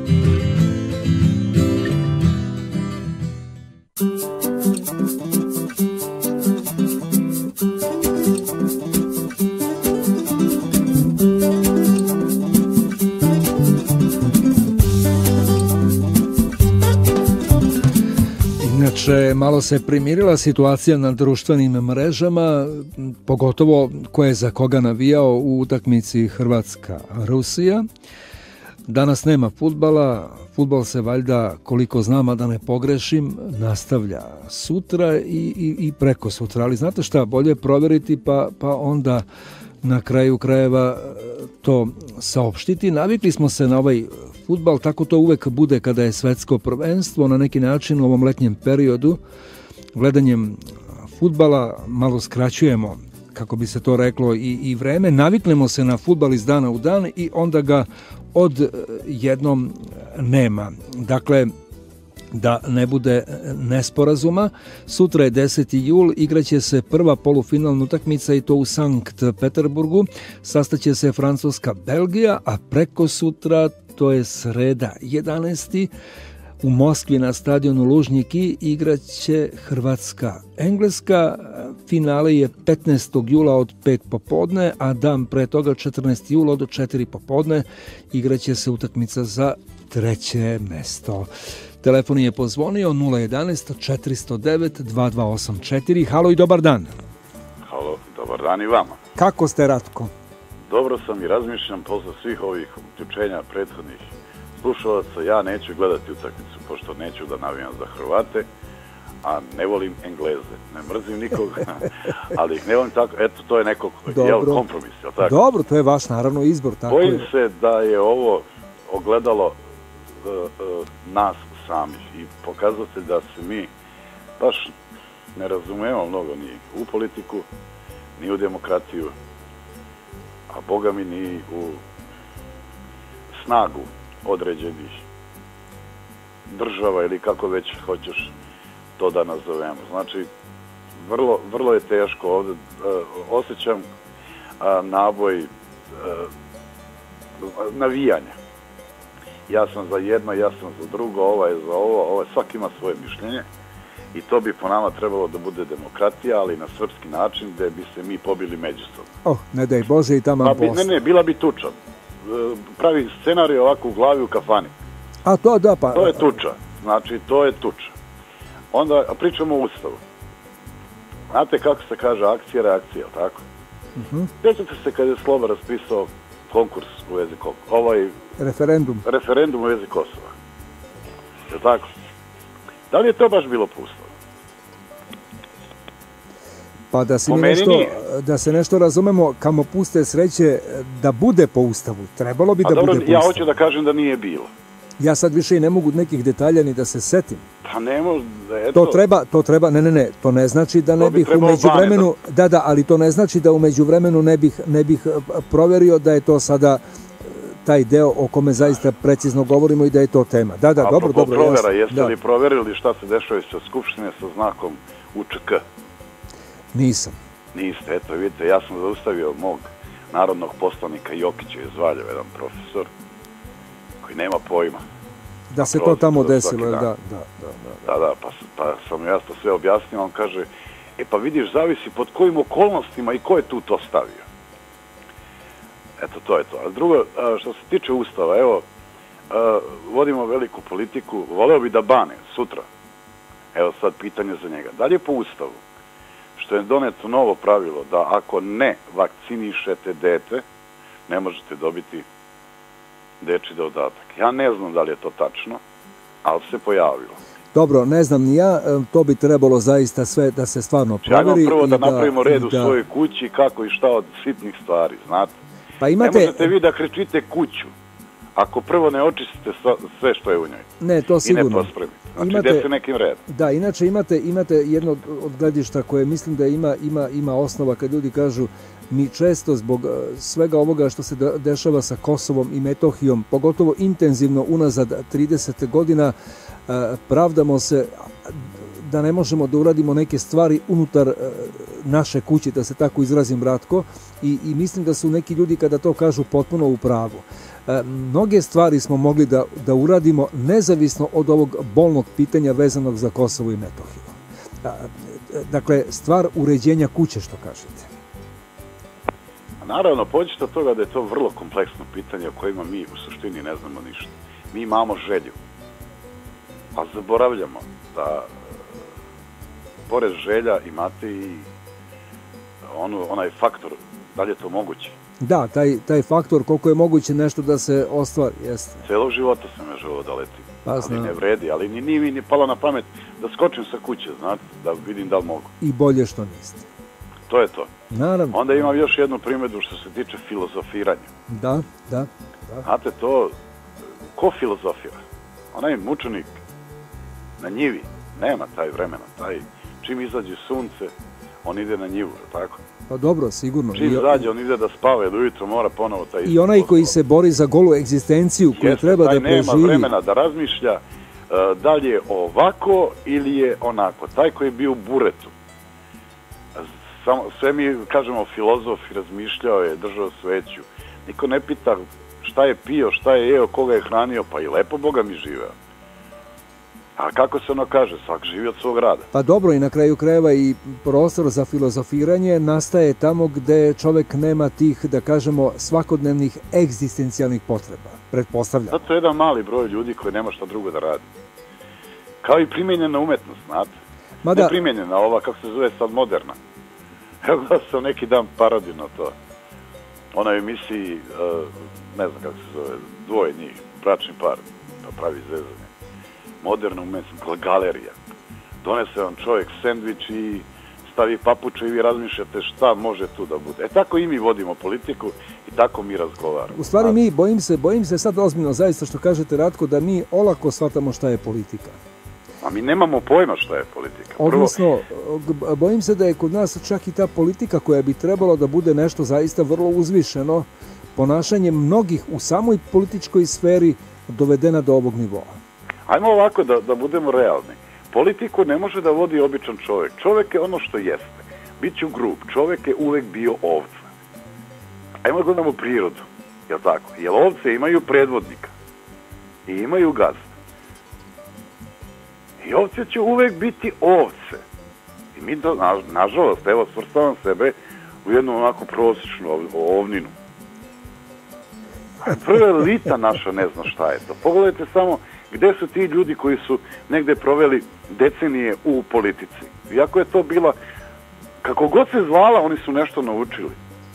Inače, malo se primirila situacija na društvenim mrežama, pogotovo ko je za koga navijao u utakmici Hrvatska-Rusija. Danas nema fudbala, fudbal se valjda, koliko znam, a da ne pogrešim, nastavlja sutra i, i, i preko sutra. Ali znate šta, bolje provjeriti pa, pa onda na kraju krajeva to saopštiti. Navikli smo se na ovaj fudbal, tako to uvek bude kada je svetsko prvenstvo. Na neki način u ovom letnjem periodu gledanjem fudbala malo skraćujemo, kako bi se to reklo, i, i vreme. Naviknemo se na fudbal iz dana u dan i onda ga od jednom nema. Dakle, da ne bude nesporazuma, sutra je deseti jul, igraće se prva polufinalna utakmica i to u Sankt Peterburgu, sastaće se Francuska-Belgija, a preko sutra, to je sreda jedanaesti u Moskvi na stadionu Lužnjiki igraće Hrvatska-Engleska. Finale je petnaestog jula od pet popodne, a dan pre toga četrnaestog jula od četiri popodne igraće se utakmica za treće mesto. Telefon je pozvonio nula jedanaest četiristo devet dva dva osam četiri. Halo i dobar dan. Halo, dobar dan i vama. Kako ste, Ratko? Dobro sam i razmišljam posle svih ovih uključenja prethodnih slušalaca. Ja neću gledati utakmicu, pošto neću da navijam za Hrvate, a ne volim Engleze. Ne mrzim nikoga, ali ih ne volim tako. Eto, to je neko jel, kompromis. Jel tako? Dobro, to je vaš naravno izbor. Tako Bojim je. se da je ovo ogledalo uh, uh, nas samih i pokazatelj da se mi baš ne razumemo mnogo ni u politiku, ni u demokratiju, a boga mi ni u snagu određenih država ili kako već hoćeš to da nazovemo. Znači, vrlo, vrlo je teško ovde. Uh, osjećam uh, naboj uh, navijanja. Ja sam za jedno, ja sam za drugo, ovo je za ovo, ovo je, svaki ima svoje mišljenje i to bi po nama trebalo da bude demokratija, ali na srpski način gde bi se mi pobili međusobno. Oh, ne daj Bože i tamo pa Ne, ne, bila bi tuča. Pravi scenarij ovako u glavi u kafani. A to da, pa... To je tuča. Znači, to je tuča. onda pričamo o Ustavu. Znate kako se kaže akcija, reakcija, tako? Uh-huh. Sjećate se kada je Sloba raspisao konkurs u vezi Kosova? Ovaj referendum. Referendum u vezi Kosova. Je tako? Da li je to baš bilo po Ustavu? Pa da, si mi nešto, da se nešto razumemo, kamo puste sreće da bude po Ustavu. Trebalo bi da dobro, bude po ja Ustavu. hoću da kažem da nije bilo. Ja sad više i ne mogu nekih detalja ni da se setim. Pa ne može, eto. To treba, to treba, ne, ne, ne, to ne znači da ne bih u međuvremenu, da, da, ali to ne znači da u međuvremenu ne bih, ne bih proverio da je to sada taj deo o kome zaista precizno govorimo i da je to tema. Da, da, dobro, dobro. Provera, jeste li proverili šta se dešava sa Skupštine sa znakom U Č K? Nisam. Niste, eto vidite, ja sam zaustavio mog narodnog poslanika Jokića iz Valjeva, jedan profesor koji nema pojma. Da se to tamo desilo, da, da, da. Da, da, pa, pa sam ja to sve objasnio, on kaže, e pa vidiš, zavisi pod kojim okolnostima i ko je tu to stavio. Eto, to je to. A drugo, što se tiče Ustava, evo, vodimo veliku politiku, voleo bi da Bane sutra, evo sad pitanje za njega, da li je po Ustavu, što je doneto novo pravilo da ako ne vakcinišete dete, ne možete dobiti dečji dodatak. Ja ne znam da li je to tačno, ali se pojavilo. Dobro, ne znam ni ja, to bi trebalo zaista sve da se stvarno proveri. Ajmo prvo da napravimo red u svojoj kući, kako i šta od sitnih stvari, znate. Pa imate... Ne možete vi da kričite kuću, ako prvo ne očistite sve što je u njoj. Ne, to sigurno. I ne pospremite. Znači, ide se nekim redom. Da, inače imate, imate jedno od gledišta koje mislim da ima, ima, ima osnova kad ljudi kažu mi često zbog svega ovoga što se dešava sa Kosovom i Metohijom, pogotovo intenzivno unazad trideset godina, pravdamo se da ne možemo da uradimo neke stvari unutar naše kuće, da se tako izrazim bratko, i, i mislim da su neki ljudi kada to kažu potpuno u pravu. Mnoge stvari smo mogli da, da uradimo nezavisno od ovog bolnog pitanja vezanog za Kosovo i Metohiju. Dakle, stvar uređenja kuće, što kažete. Naravno, pođite od toga da je to vrlo kompleksno pitanje o kojima mi u suštini ne znamo ništa. Mi imamo želju, a zaboravljamo da pored želja imate i onu, onaj faktor, da li je to moguće. Da, taj, taj faktor koliko je moguće nešto da se ostvari, jeste. Celog života sam je želeo da letim, pa, ali ne vredi, ali ni, nije mi ni palo na pamet da skočim sa kuće, znate, da vidim da li mogu. I bolje što niste. To je to. Naravno. Onda imam još jednu primjedbu što se tiče filozofiranja. Da, da. da. Znate, to, ko filozofira? Onaj mučenik na njivi, nema taj vremena, taj, čim izađe sunce, on ide na njivu, tako? Pa dobro, sigurno. Čim izađe, on ide da spava, jer ujutro mora ponovo taj... I onaj koji se bori za golu egzistenciju, koji treba da preživi... Jeste, taj nema vremena da razmišlja uh, da li je ovako ili je onako. Taj koji je bio u buretu. Samo, sve mi, kažemo, filozof razmišljao je, držao sveću. Niko ne pita šta je pio, šta je jeo, koga je hranio, pa i lepo Boga mi živeo. A kako se ono kaže, svak živi od svog rada. Pa dobro, i na kraju krajeva i prostor za filozofiranje nastaje tamo gde čovek nema tih, da kažemo, svakodnevnih egzistencijalnih potreba, pretpostavljam. Zato je jedan mali broj ljudi koji nema šta drugo da radi. Kao i primjenjena umetnost, znate. Mada... Ne primjenjena, ova, kako se zove sad, moderna. Evo da sam neki dan parodio na to. Ona je u emisiji, ne znam kako se zove, dvoje njih, bračni par, pa pravi zezanje. Moderna umetnost, galerija. Donese vam čovjek sendvič i stavi papuče i vi razmišljate šta može tu da bude. E tako i mi vodimo politiku i tako mi razgovaramo. U stvari mi, bojim se, bojim se sad ozbiljno, zaista što kažete Ratko, da mi olako shvatamo šta je politika. A mi nemamo pojma šta je politika. Odnosno, bojim se da je kod nas čak i ta politika koja bi trebalo da bude nešto zaista vrlo uzvišeno, ponašanje mnogih u samoj političkoj sferi dovedena do ovog nivoa. Ajmo ovako da, da budemo realni. Politiku ne može da vodi običan čovjek. Čovjek je ono što jeste. Biću grub. Čovjek je uvek bio ovca. Ajmo da gledamo prirodu. Jel' tako? Jer ovce imaju predvodnika. I imaju gazdu. I ovce će uvek biti ovce. I mi, to, na, nažalost, evo, svrstavam sebe u jednu onako prosječnu ovninu. Prva elita naša ne zna šta je to. Pogledajte samo Gde su ti ljudi koji su negde proveli decenije u politici? Iako je to bila, kako god se zvala, oni su nešto naučili.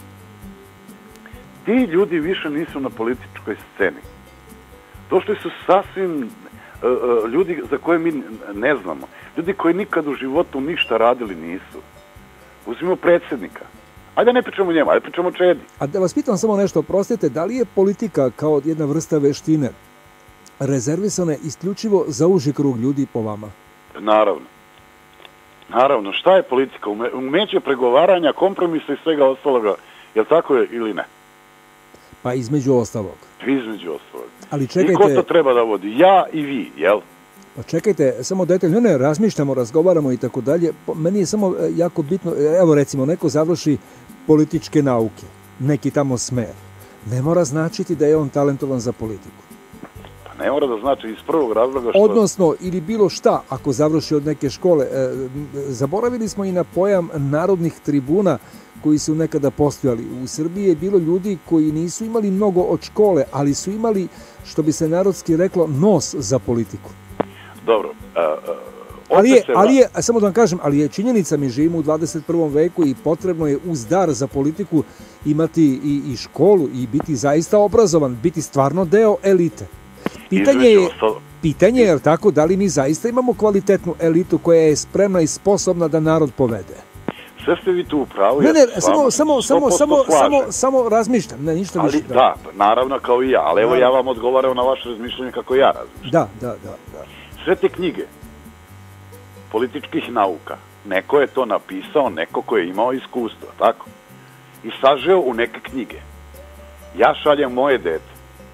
Ti ljudi više nisu na političkoj sceni. Došli su sasvim uh, uh, ljudi za koje mi ne znamo. Ljudi koji nikad u životu ništa radili nisu. Uzmimo predsjednika. Ajde ne pričamo o njemu, ajde pričamo o Čedi. A da vas pitam samo nešto, prostite, da li je politika kao jedna vrsta veštine rezervisana isključivo za uži krug ljudi po vama? Naravno. Naravno, šta je politika? Ume, umeće pregovaranja, kompromisa i svega ostaloga, je li tako je ili ne? Pa između ostalog. Između ostalog. Ali čekajte... I ko to treba da vodi? Ja i vi, jel? Pa čekajte, samo detaljno, ne, razmišljamo, razgovaramo i tako dalje. Meni je samo jako bitno, evo recimo, neko završi političke nauke, neki tamo smer. Ne mora značiti da je on talentovan za politiku. Pa ne mora da znači iz prvog razloga što... Odnosno, ili bilo šta, ako završi od neke škole. E, zaboravili smo i na pojam narodnih tribuna koji su nekada postojali. U Srbiji je bilo ljudi koji nisu imali mnogo od škole, ali su imali, što bi se narodski reklo, nos za politiku. Dobro. A, a, ali, je, ali je, samo da vam kažem, ali je činjenica, mi živimo u dvadeset prvom veku i potrebno je uz dar za politiku imati i, i školu i biti zaista obrazovan, biti stvarno deo elite. Pitanje je, pitanje je, tako, da li mi zaista imamo kvalitetnu elitu koja je spremna i sposobna da narod povede? Sve ste vi tu u pravu. Ne, ne, samo, samo, samo, samo, samo, samo razmišljam, ne, ništa ali, više. Da, da, naravno kao i ja, ali evo ja vam odgovaram na vaše razmišljanje kako ja razmišljam. Da, da, da, da. Sve te knjige političkih nauka, neko je to napisao, neko ko je imao iskustva, tako? I sažeo u neke knjige. Ja šaljem moje dete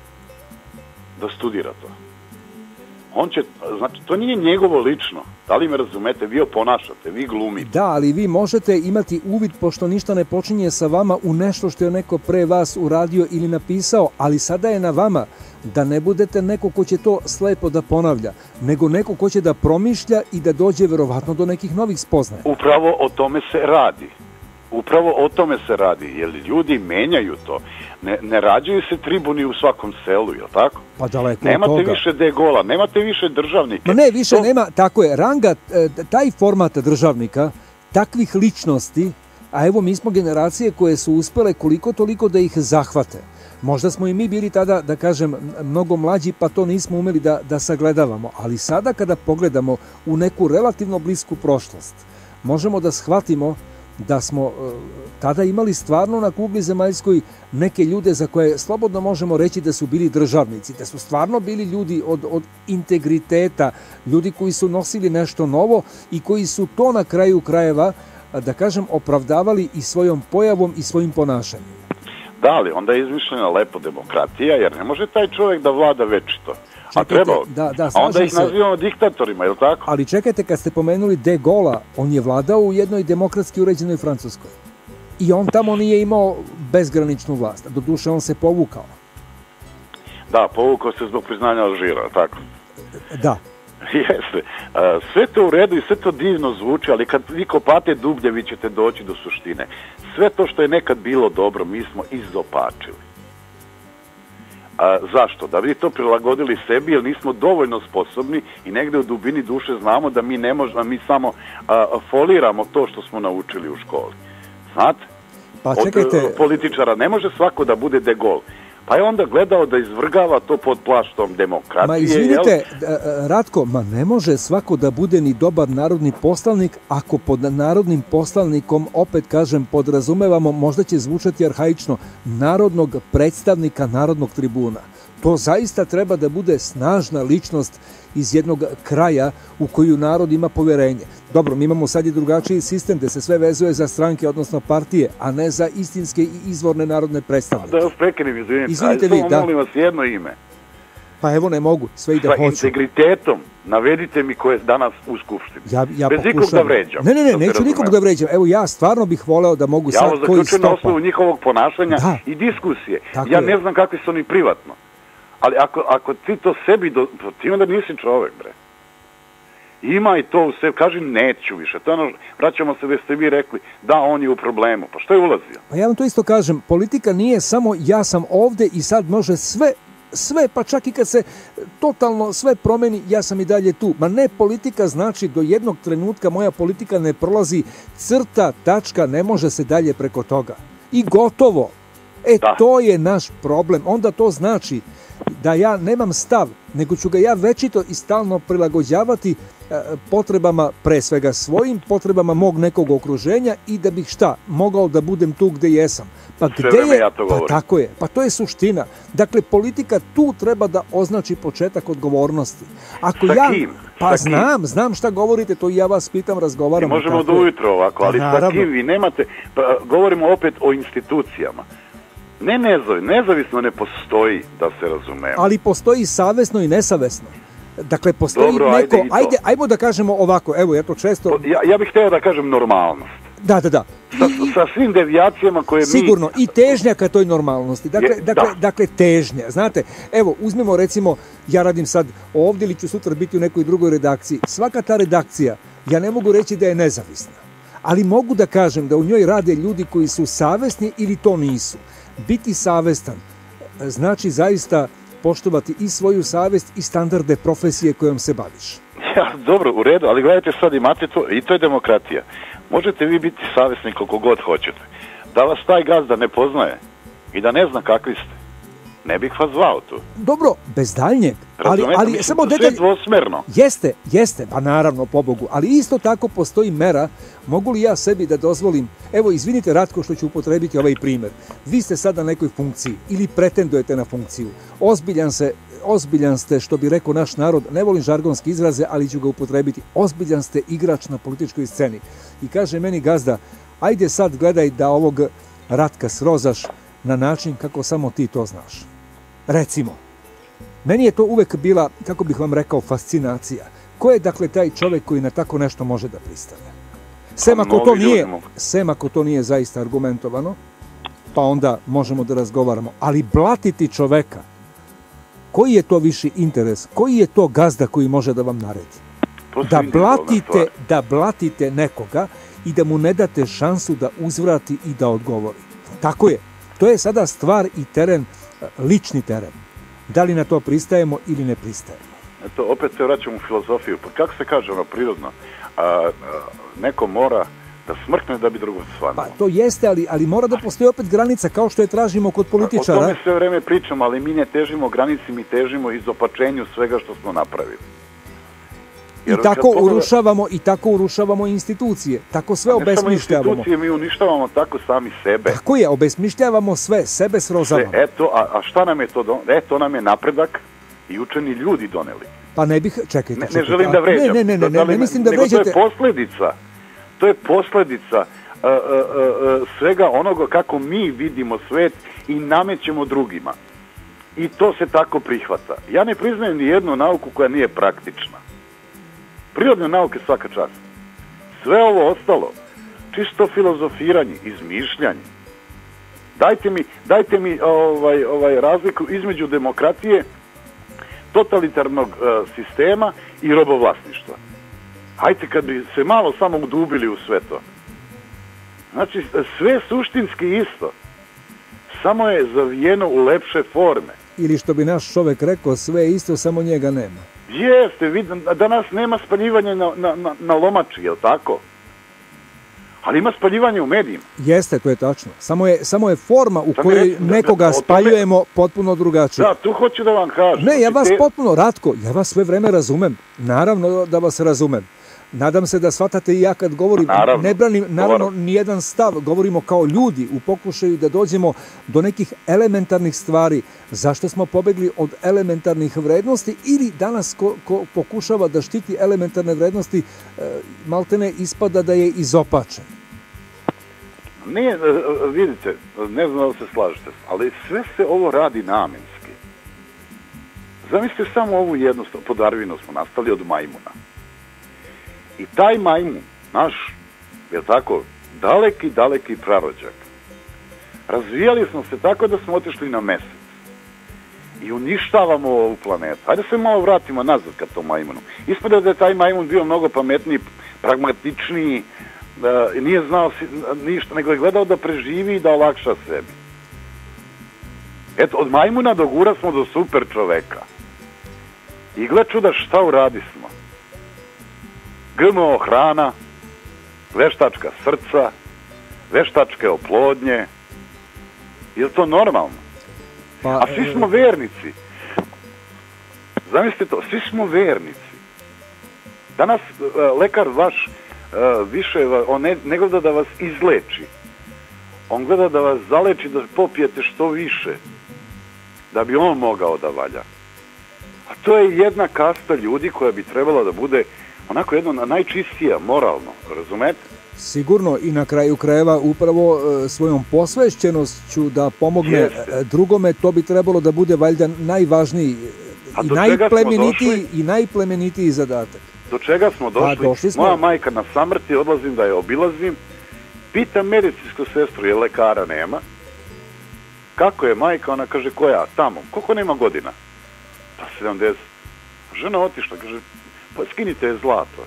da studira to. On će, znači, to nije njegovo lično. Da li me razumete? Vi oponašate, vi glumite. Da, ali vi možete imati uvid, pošto ništa ne počinje sa vama, u nešto što je neko pre vas uradio ili napisao, ali sada je na vama da ne budete neko ko će to slepo da ponavlja, nego neko ko će da promišlja i da dođe verovatno do nekih novih spoznaja. Upravo o tome se radi. Upravo o tome se radi, jer ljudi menjaju to. Ne, ne rađaju se tribuni u svakom selu, je li tako? Pa daleko nemate od toga. Više De Gola, nemate više državnike. Ma ne, više to... nema, tako je, ranga, taj format državnika, takvih ličnosti, a evo mi smo generacije koje su uspele koliko toliko da ih zahvate. Možda smo i mi bili tada, da kažem, mnogo mlađi, pa to nismo umeli da, da sagledavamo. Ali sada kada pogledamo u neku relativno blisku prošlost, možemo da shvatimo da smo uh, tada imali stvarno na kugli zemaljskoj neke ljude za koje slobodno možemo reći da su bili državnici, da su stvarno bili ljudi od, od integriteta, ljudi koji su nosili nešto novo i koji su to na kraju krajeva, da kažem, opravdavali i svojom pojavom i svojim ponašanjem. Da, ali onda je izmišljena lepo demokratija, jer ne može taj čovjek da vlada večito. A trebao, da, da, a onda ih nazivamo diktatorima, je li tako? Ali čekajte, kad ste pomenuli De Gola, on je vladao u jednoj demokratski uređenoj Francuskoj. I on tamo nije imao bezgraničnu vlast. Doduše, on se povukao. Da, povukao se zbog priznanja Alžira, tako? Da. Jeste. Sve to u redu i sve to divno zvuči, ali kad vi kopate dublje, vi ćete doći do suštine. Sve to što je nekad bilo dobro, mi smo izopačili. A, zašto? Da bi to prilagodili sebi, jer nismo dovoljno sposobni i negde u dubini duše znamo da mi ne možemo, mi samo a, foliramo to što smo naučili u školi. Znate? Pa čekajte... Od političara ne može svako da bude De Gaulle. Pa je onda gledao da izvrgava to pod plaštom demokratije. Ma izvinite, jel? Ratko, ma ne može svako da bude ni dobar narodni poslanik ako pod narodnim poslanikom, opet kažem, podrazumevamo, možda će zvučati arhaično, narodnog predstavnika narodnog tribuna. To zaista treba da bude snažna ličnost iz jednog kraja u koju narod ima poverenje. Dobro, mi imamo sad i drugačiji sistem gde se sve vezuje za stranke, odnosno partije, a ne za istinske i izvorne narodne predstavnike. Da vas prekinim, izvinite. Izvinite vi, da. Molim vas jedno ime. Pa evo ne mogu, sve i da sa hoću. Sa integritetom navedite mi ko je danas u Skupštini. Ja, ja bez nikog da vređam. Ne, ne, ne, neću nikog da vređam. Evo ja stvarno bih voleo da mogu ja sad koji stopa. Ja vas zaključujem na osnovu njihovog ponašanja da. i diskusije. Tako ja je. ne znam kakvi su oni privatno. Ali ako, ako ti to sebi, do, ti onda nisi čovek, bre. Ima i to u sebi, kaži neću više. To je ono, vraćamo se da ste vi rekli, da, on je u problemu. Pa što je ulazio? Pa ja vam to isto kažem, politika nije samo ja sam ovde i sad može sve sve, pa čak i kad se totalno sve promeni, ja sam i dalje tu. Ma ne, politika znači do jednog trenutka moja politika ne prolazi, crta, tačka, ne može se dalje preko toga. I gotovo. E, da. To je naš problem. Onda to znači da ja nemam stav, nego ću ga ja večito i stalno prilagođavati potrebama, pre svega svojim potrebama mog nekog okruženja i da bih šta, mogao da budem tu gde jesam. Pa Sve gde je? Ja to pa tako je. Pa to je suština. Dakle, politika tu treba da označi početak odgovornosti. Ako sa ja, kim? Pa sa znam, kim? znam šta govorite, to i ja vas pitam, razgovaramo. I možemo do ujutro ovako, ali pa, sa kim vi nemate, pa, govorimo opet o institucijama. Ne nezavi, nezavisno ne postoji, da se razumemo. Ali postoji savesno i nesavesno. Dakle, postoji Dobro, neko, ajde, ajde, ajmo da kažemo ovako, evo, ja to često... Ja, ja bih hteo da kažem normalnost. Da, da, da. Sa, sa svim devijacijama koje mi... Sigurno, i težnja ka toj normalnosti. Dakle, Je, dakle, da. dakle, težnja. Znate, evo, uzmemo recimo, ja radim sad ovdje ili ću sutra biti u nekoj drugoj redakciji. Svaka ta redakcija, ja ne mogu reći da je nezavisna, ali mogu da kažem da u njoj rade ljudi koji su savesni ili to nisu. Biti savestan znači zaista poštovati i svoju savest i standarde profesije kojom se baviš. Ja, dobro, u redu, ali gledajte sad, imate to, i to je demokratija. Možete vi biti savesni koliko god hoćete. Da vas taj gazda ne poznaje i da ne zna kakvi ste, ne bih vas zvao tu. Dobro, bez daljnjeg. Ali, ali mislim, samo sve detalj... dvosmerno. Jeste, jeste, pa naravno, pobogu, ali isto tako postoji mera, mogu li ja sebi da dozvolim, evo, izvinite Ratko što ću upotrebiti ovaj primjer, vi ste sad na nekoj funkciji ili pretendujete na funkciju, ozbiljan se, ozbiljan ste, što bi rekao naš narod, ne volim žargonski izraze, ali ću ga upotrebiti, ozbiljan ste igrač na političkoj sceni. I kaže meni gazda, ajde sad gledaj da ovog Ratka srozaš na način kako samo ti to znaš. Recimo, meni je to uvek bila, kako bih vam rekao, fascinacija. Ko je, dakle, taj čovjek koji na tako nešto može da pristane? Sem ako to nije, sem ako to nije zaista argumentovano, pa onda možemo da razgovaramo. Ali blatiti čoveka, koji je to viši interes? Koji je to gazda koji može da vam naredi? Da blatite, da blatite nekoga i da mu ne date šansu da uzvrati i da odgovori. Tako je. To je sada stvar i teren, lični teren. Da li na to pristajemo ili ne pristajemo? Eto, opet se vraćamo u filozofiju. Pa kako se kaže ono prirodno? A, a, neko mora da smrkne da bi drugo svanuo. Pa to jeste, ali, ali mora da postoji opet granica kao što je tražimo kod političara. O tome sve vreme pričamo, ali mi ne težimo granici, mi težimo izopačenju svega što smo napravili. Jer I tako pogleda... urušavamo i tako urušavamo institucije. Tako sve obesmišljavamo. Ne samo institucije, mi uništavamo tako sami sebe. Tako je, obesmišljavamo sve, sebe srozavamo. Sve, eto, a, a šta nam je to donelo? E, to nam je napredak i učeni ljudi doneli. Pa ne bih, čekajte, ne, čekajte. Ne želim da vređam. Ne, ne, ne, ne, ne mislim da nego vređate. To je posljedica. To je posljedica uh, uh, uh, svega onoga kako mi vidimo svet i namećemo drugima. I to se tako prihvata. Ja ne priznajem ni jednu nauku koja nije praktična. Prirodne nauke svaka čast. Sve ovo ostalo, čisto filozofiranje, izmišljanje. Dajte mi, dajte mi ovaj, ovaj razliku između demokratije, totalitarnog uh, sistema i robovlasništva. Hajde kad bi se malo samo udubili u sve to. Znači, sve suštinski isto. Samo je zavijeno u lepše forme. Ili što bi naš čovjek rekao, sve isto, samo njega nema. Jeste, vidim, danas nema spaljivanja na, na, na lomači, je li tako? Ali ima spaljivanje u medijima. Jeste, to je tačno. Samo je, samo je forma u kojoj reći, nekoga da, da, spaljujemo potpuno drugačije. Da, tu hoću da vam kažem. Ne, ja vas te... potpuno, Ratko, ja vas sve vreme razumem. Naravno da vas razumem. Nadam se da shvatate i ja kad govorim, naravno, ne branim naravno nijedan stav, govorimo kao ljudi u pokušaju da dođemo do nekih elementarnih stvari. Zašto smo pobegli od elementarnih vrednosti ili danas ko, ko pokušava da štiti elementarne vrednosti, e, maltene ispada da je izopačen? Nije, vidite, ne znam da se slažete, ali sve se ovo radi namenski. Zamislite samo ovu jednostavno, po Darwinu smo nastali od majmuna. I taj majmun, naš, je tako, daleki, daleki prarođak, razvijali smo se tako da smo otišli na mesec i uništavamo ovu planetu. Hajde se malo vratimo nazad ka tom majmunu. Ispada da je taj majmun bio mnogo pametniji, pragmatičniji, da nije znao ništa, nego je gledao da preživi i da olakša sebi. Eto, od majmuna do gura smo do super čoveka. I gle čuda šta uradi smo. G M O hrana, veštačka srca, veštačke oplodnje. Je li to normalno? Pa, A svi smo vernici. Zamislite to, svi smo vernici. Danas uh, lekar vaš uh, više, on ne, ne gleda da vas izleči. On gleda da vas zaleči, da popijete što više. Da bi on mogao da valja. A to je jedna kasta ljudi koja bi trebala da bude onako jedno najčistija, moralno, razumete? Sigurno, i na kraju krajeva upravo e, svojom posvećenošću da pomogne Jeste. drugome, to bi trebalo da bude valjda najvažniji A i do čega smo najplemenitiji došli? i najplemenitiji zadatak. Do čega smo došli? Pa, došli smo. Moja majka na samrti, odlazim da je obilazim, pitam medicinsku sestru, jer lekara nema. Kako je majka? Ona kaže, koja? Tamo. Koliko nema godina? Pa sedamdeset. Žena otišla, kaže, pa skinite je zlato.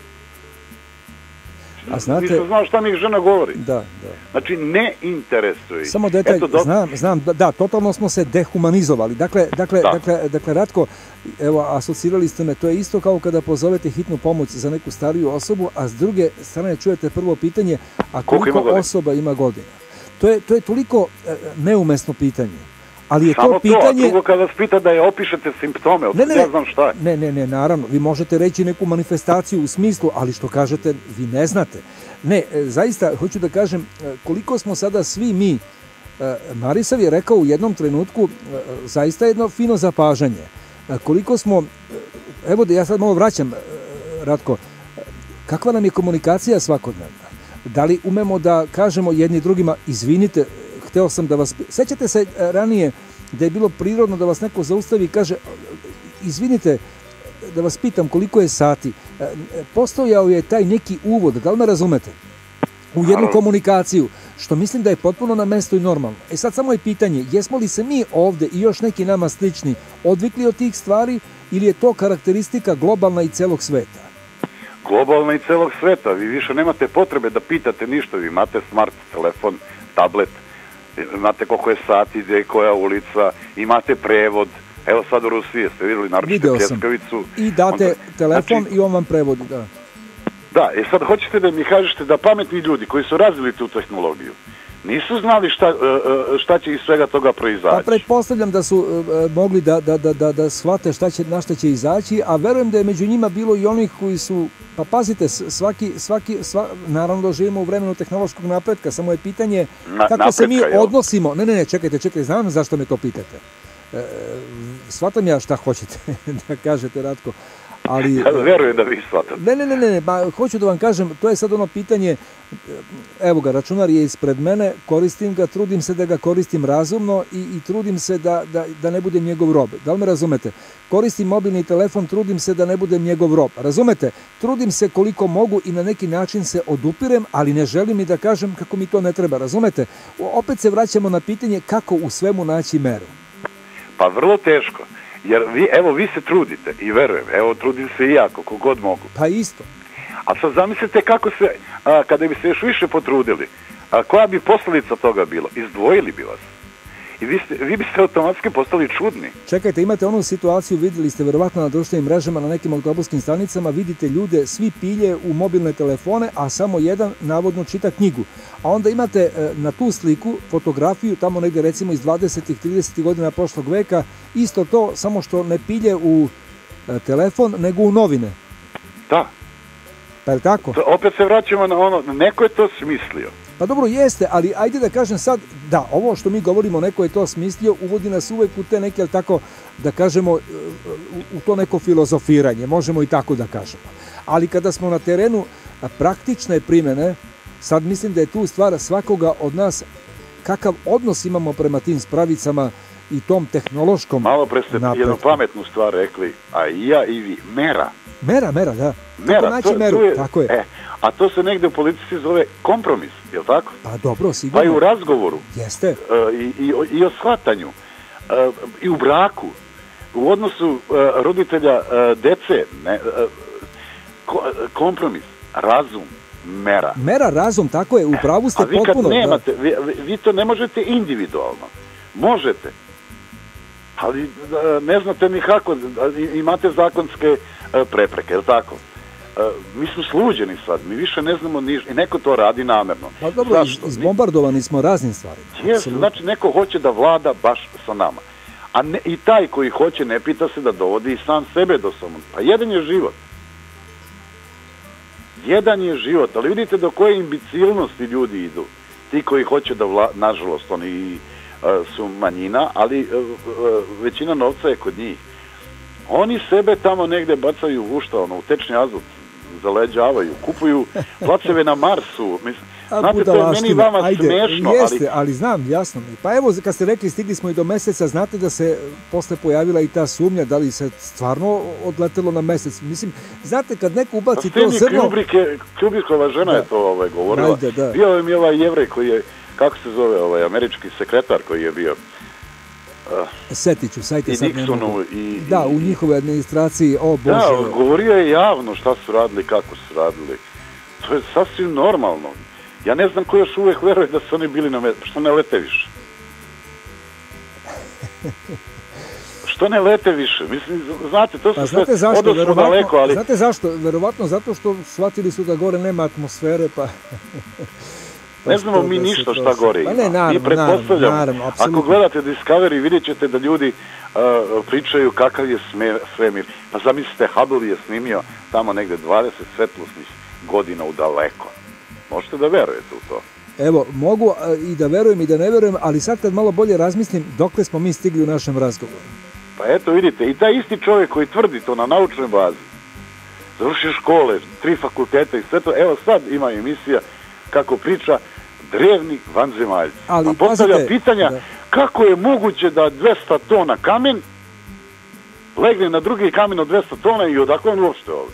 A znate... Nisam znao šta mi žena govori. Da, da. Znači, ne interesuje. Samo detalj, Eto, dok... znam, znam, da, da, totalno smo se dehumanizovali. Dakle, dakle, Da. dakle, dakle, Ratko, evo, asocirali ste me, to je isto kao kada pozovete hitnu pomoć za neku stariju osobu, a s druge strane čujete prvo pitanje, a Koliko koliko ima godina? osoba ima godina? To je, to je toliko e, neumesno pitanje. Ali je Samo to to, pitanje... a drugo kada vas pita da je opišete simptome, od Ne, ne, ja znam šta je. Ne, ne, ne, naravno, vi možete reći neku manifestaciju u smislu, ali što kažete, vi ne znate. Ne, e, zaista, hoću da kažem, e, koliko smo sada svi mi, e, Marisav je rekao u jednom trenutku, e, zaista jedno fino zapažanje, e, koliko smo, e, evo da ja sad malo vraćam, e, Ratko, e, kakva nam je komunikacija svakodnevna? Da li umemo da kažemo jedni drugima, izvinite, hteo sam da vas... Sećate se e, ranije da je bilo prirodno da vas neko zaustavi i kaže, izvinite, da vas pitam koliko je sati. E, postojao je taj neki uvod, da li me razumete? U jednu Naravno. komunikaciju, što mislim da je potpuno na mestu i normalno. E sad samo je pitanje, jesmo li se mi ovde i još neki nama slični odvikli od tih stvari ili je to karakteristika globalna i celog sveta? Globalno i celog sveta. Vi više nemate potrebe da pitate ništa. Vi imate smart telefon, tablet, znate koliko je sati, gde je koja ulica, imate prevod. Evo sad u Rusiji, ste vidjeli naročito Video sam. pljeskavicu. I date Onda- telefon znači, i on vam prevodi, da. Da, e sad hoćete da mi kažete da pametni ljudi koji su razvili tu tehnologiju nisu znali šta, e, e, šta će iz svega toga Pa proizaći. pretpostavljam da su e, mogli da, da, da, da, da shvate šta će, na šta će izaći, a verujem da je među njima bilo i onih koji su, pa pazite, s- svaki, svaki, sva, naravno da živimo u vremenu tehnološkog napretka, samo je pitanje Na- kako se mi napretka, jel? odnosimo. Ne, ne, ne, čekajte, čekajte, znam zašto me to pitate. E, shvatam ja šta hoćete da kažete, Ratko, ali... Ja verujem da vi shvatate. Ne, ne, ne, ne, ne, ba, hoću da vam kažem, to je sad ono pitanje, evo ga, računar je ispred mene, koristim ga, trudim se da ga koristim razumno i, i trudim se da, da, da ne budem njegov rob. Da li me razumete? Koristim mobilni telefon, trudim se da ne budem njegov rob. Razumete? Trudim se koliko mogu i na neki način se odupirem, ali ne želim i da kažem kako mi to ne treba. Razumete? O- Opet se vraćamo na pitanje kako u svemu naći meru. Pa vrlo teško. Jer vi, evo, vi se trudite i verujem, evo, trudim se i ja, koliko god mogu. Pa isto. A sad zamislite kako se, a, kada bi se još više potrudili, a, koja bi posljedica toga bilo? Izdvojili bi vas. I vi, ste, vi biste automatski postali čudni. Čekajte, imate onu situaciju, vidjeli ste verovatno na društvenim mrežama, na nekim autobuskim stanicama, vidite ljude, svi pilje u mobilne telefone, a samo jedan navodno čita knjigu. A onda imate e, na tu sliku fotografiju, tamo negdje recimo iz dvadesetih tridesetih godina prošlog veka, isto to, samo što ne pilje u e, telefon, nego u novine. Da. Pa je li tako? To, opet se vraćamo na ono, neko je to smislio. Pa dobro jeste, ali ajde da kažem sad, da, ovo što mi govorimo, neko je to smislio, uvodi nas uvek u te neke, ali tako, da kažemo, u, u to neko filozofiranje, možemo i tako da kažemo. Ali kada smo na terenu praktične primjene, sad mislim da je tu stvar svakoga od nas, kakav odnos imamo prema tim spravicama i tom tehnološkom Malo pre ste napretku. jednu pametnu stvar rekli, a i ja i vi, mera. Mera, mera, da. Mera, Kako naći to, meru, to je, tako je. E, a to se negde u politici zove kompromis, je li tako? Pa dobro, Pa sigurno. i u razgovoru, Jeste. e, i, i, o- i o shvatanju, e, i u braku, u odnosu e, roditelja e, dece, ne, e, ko- kompromis, razum, mera. Mera, razum, tako je, u pravu ste A vi kad potpuno. da. nemate, vi, vi- vi to ne možete individualno. Možete, Ali ne znate ni kako, imate zakonske prepreke, je li tako? Mi smo sluđeni sad, mi više ne znamo ništa i neko to radi namerno. Pa dobro, izbombardovani smo raznim stvarima. Jesu, znači neko hoće da vlada baš sa nama. A ne, i taj koji hoće ne pita se da dovodi i sam sebe do samog. Pa jedan je život. Jedan je život, ali vidite do koje imbecilnosti ljudi idu. Ti koji hoće da vla, nažalost, oni uh, su manjina, ali uh, uh, većina novca je kod njih. Oni sebe tamo negde bacaju u šta, ono, u tečni azot, zaleđavaju, kupuju placeve na Marsu. Mislim, znate, to je meni vama ajde, smešno. Jeste, ali... ali znam, jasno mi. Pa evo, kad ste rekli, stigli smo i do meseca, znate da se posle pojavila i ta sumnja, da li se stvarno odletelo na mesec. Mislim, znate, kad neko ubaci to zrno... Kubrike, Kubrikova žena da. je to ovaj, govorila. Ajde, da. Bio je mi ovaj Jevrej koji je, kako se zove, ovaj američki sekretar koji je bio... Uh, Setiću, sajte i sad Nixonu, i, da, u njihovoj administraciji, o Bože. Da, govorio je javno šta su radili, kako su radili. To je sasvim normalno. Ja ne znam ko još uvek veruje da su oni bili na mesecu. Što ne lete više? Što ne lete više? Mislim, znate, to su pa, sve odnosno daleko, ali... Znate zašto? Verovatno zato što shvatili su da gore nema atmosfere, pa... Ne znamo mi ništa šta gore ima. Pa ne, naravno, mi pretpostavljamo, naravno, naravno, ako gledate Discovery, vidjet ćete da ljudi uh, pričaju kakav je svemir. Pa zamislite, Hubble je snimio tamo negde dvadeset svetlosnih godina u daleko. Možete da verujete u to? Evo, mogu uh, i da verujem i da ne verujem, ali sad kad malo bolje razmislim, dokle smo mi stigli u našem razgovoru? Pa eto, vidite, i taj isti čovjek koji tvrdi to na naučnoj bazi, završio škole, tri fakulteta i sve to, evo sad ima emisija kako priča drevni vanzemaljci. Pa postavlja pazite, pitanja da. Kako je moguće da dvesta tona kamen legne na drugi kamen od dvesta tona i odakle on uopšte ovdje.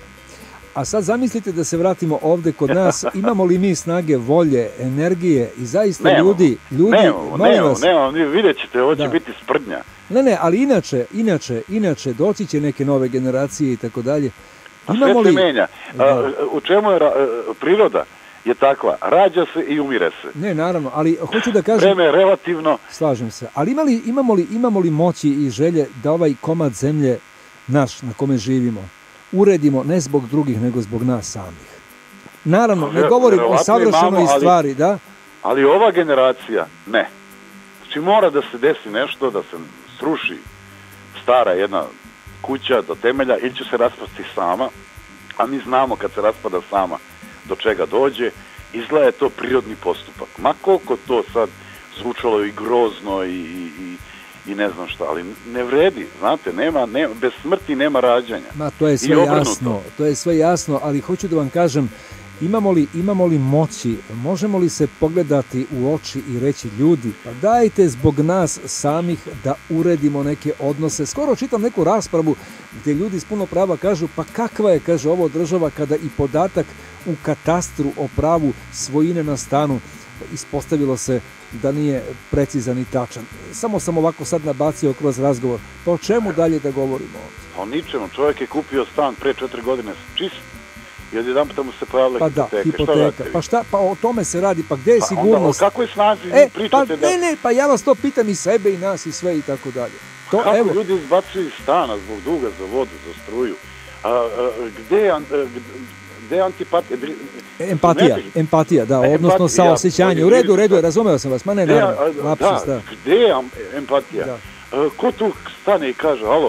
A sad zamislite da se vratimo ovdje kod nas, imamo li mi snage, volje, energije i zaista nemamo, ljudi, ljudi, nemamo, nemamo, vas, nemamo, vidjet ćete, ovo će da. biti sprdnja. Ne, ne, ali inače, inače, inače, doći će neke nove generacije i tako dalje. Imamo sve se menja. A, u čemu je a, priroda? Je takva, rađa se i umire se. Ne, naravno, ali hoću da kažem... Vreme je relativno... Slažem se, ali ima li, imamo, li, imamo li moći i želje da ovaj komad zemlje naš, na kome živimo, uredimo ne zbog drugih, nego zbog nas samih? Naravno, ne govorim o savršenoj imamo, stvari, ali, da? Ali ova generacija, ne. Znači mora da se desi nešto, da se sruši stara jedna kuća do temelja ili će se raspasti sama, a mi znamo kad se raspada sama do čega dođe, izgleda je to prirodni postupak. Ma koliko to sad zvučalo i grozno i, i, i ne znam šta, ali ne vredi, znate, nema, nema, bez smrti nema rađanja. Ma to je sve jasno, to je sve jasno, ali hoću da vam kažem, imamo li, imamo li moći, možemo li se pogledati u oči i reći ljudi, pa dajte zbog nas samih da uredimo neke odnose. Skoro čitam neku raspravu gdje ljudi s puno prava kažu, pa kakva je, kaže, ovo država kada i podatak u katastru o pravu svojine na stanu ispostavilo se da nije precizan i tačan. Samo sam ovako sad nabacio kroz razgovor. Pa o čemu dalje da govorimo? O ničemu. Čovjek je kupio stan pre četiri godine čist i od jedan puta mu se pojavila pa hipoteka. Da, hipoteka. Pa šta, pa o tome se radi, pa gdje je pa sigurnost? Onda, o kakvoj snazi e, pričate pa, da... Ne, ne, pa ja vas to pitam i sebe i nas i sve i tako dalje. To, kako evo... ljudi izbacuju iz stana zbog duga za vodu, za struju? A, a, gde je... Gde je antipatija? Empatija, empatija, da, odnosno saosećanje. U redu, u redu, razumeo sam vas, ma ne, naravno, lapsus, da. Gde je empatija? Ko tu stane i kaže, alo,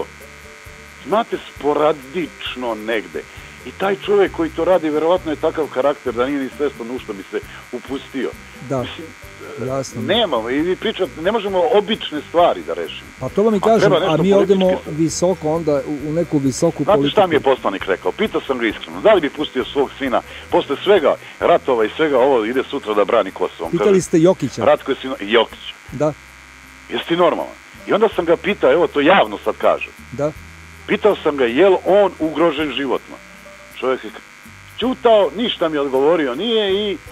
znate, sporadično negde. I taj čovjek koji to radi, verovatno je takav karakter da nije ni svestan u što bi se upustio. Da, jasno. Nemamo, i vi pričate, ne možemo obične stvari da rešimo. Pa to vam i kažem, a mi odemo visoko onda u neku visoku politiku. Znate šta mi je poslanik rekao? Pitao sam ga iskreno, da li bi pustio svog sina, posle svega ratova i svega ovo, ide sutra da brani Kosovo. Pitali ste Jokića. Ratko je sino, Jokića. Da. Jesi ti normalan? I onda sam ga pitao, evo to javno sad kažem. Da. Pitao sam ga, je li on ugrožen životno? Čovjek je čutao, ništa mi odgovorio nije i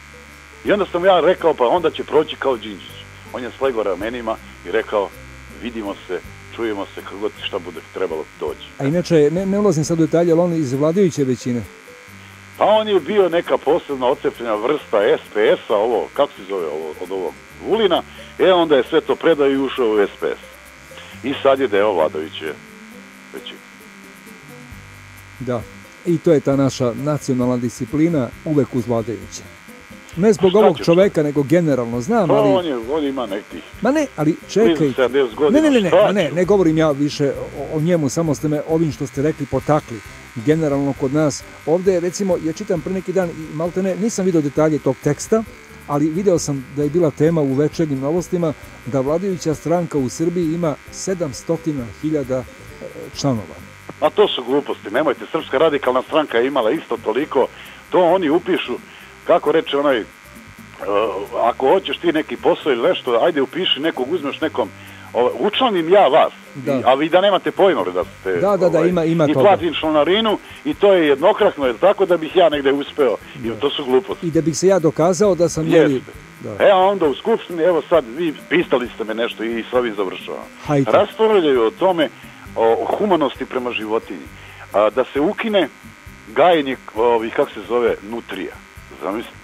i onda sam ja rekao, pa onda će proći kao Đinđić. On je slegao ramenima i rekao, vidimo se, čujemo se, kako god šta bude trebalo doći. A inače, ne, ne ulazim sad u detalje, ali on iz vladajuće većine? Pa on je bio neka posebna odcepljena vrsta S P S-a, ovo, kako se zove ovo, od ovog Vulina, e onda je sve to predao i ušao u S P S. i sad je deo vladajuće većine. Da, i to je ta naša nacionalna disciplina, uvek uz vladajuće. Ne zbog ovog čoveka, nego generalno, znam, ali... On, je, on ima nekih... Ma ne, ali čekaj... Ne, ne, ne, ne, ma ne, ne govorim ja više o, o njemu, samo ste me ovim što ste rekli potakli. Generalno kod nas, ovde recimo, ja čitam pre neki dan i malte ne, nisam video detalje tog teksta, ali video sam da je bila tema u Večernjim novostima da vladajuća stranka u Srbiji ima sedamsto hiljada članova. A to su gluposti, nemojte, Srpska radikalna stranka je imala isto toliko, to oni upišu, kako reče onaj, uh, ako hoćeš ti neki posao ili nešto, ajde upiši nekog, uzmeš nekom, uh, učlanim ja vas, da. I, a vi da nemate pojma da ste... Da, da, da, ovaj, ima, ima i toga. platim članarinu i to je jednokratno, tako da bih ja negde uspeo, da. I to su gluposti. I da bih se ja dokazao da sam... Jeste. Da. E, a onda u Skupštini, evo sad, vi pistali ste me nešto i s ovim završavam. Hajde. Raspravljaju o tome, o humanosti prema životinji, a, da se ukine gajenje ovih, kako se zove, nutrija. Zamislite.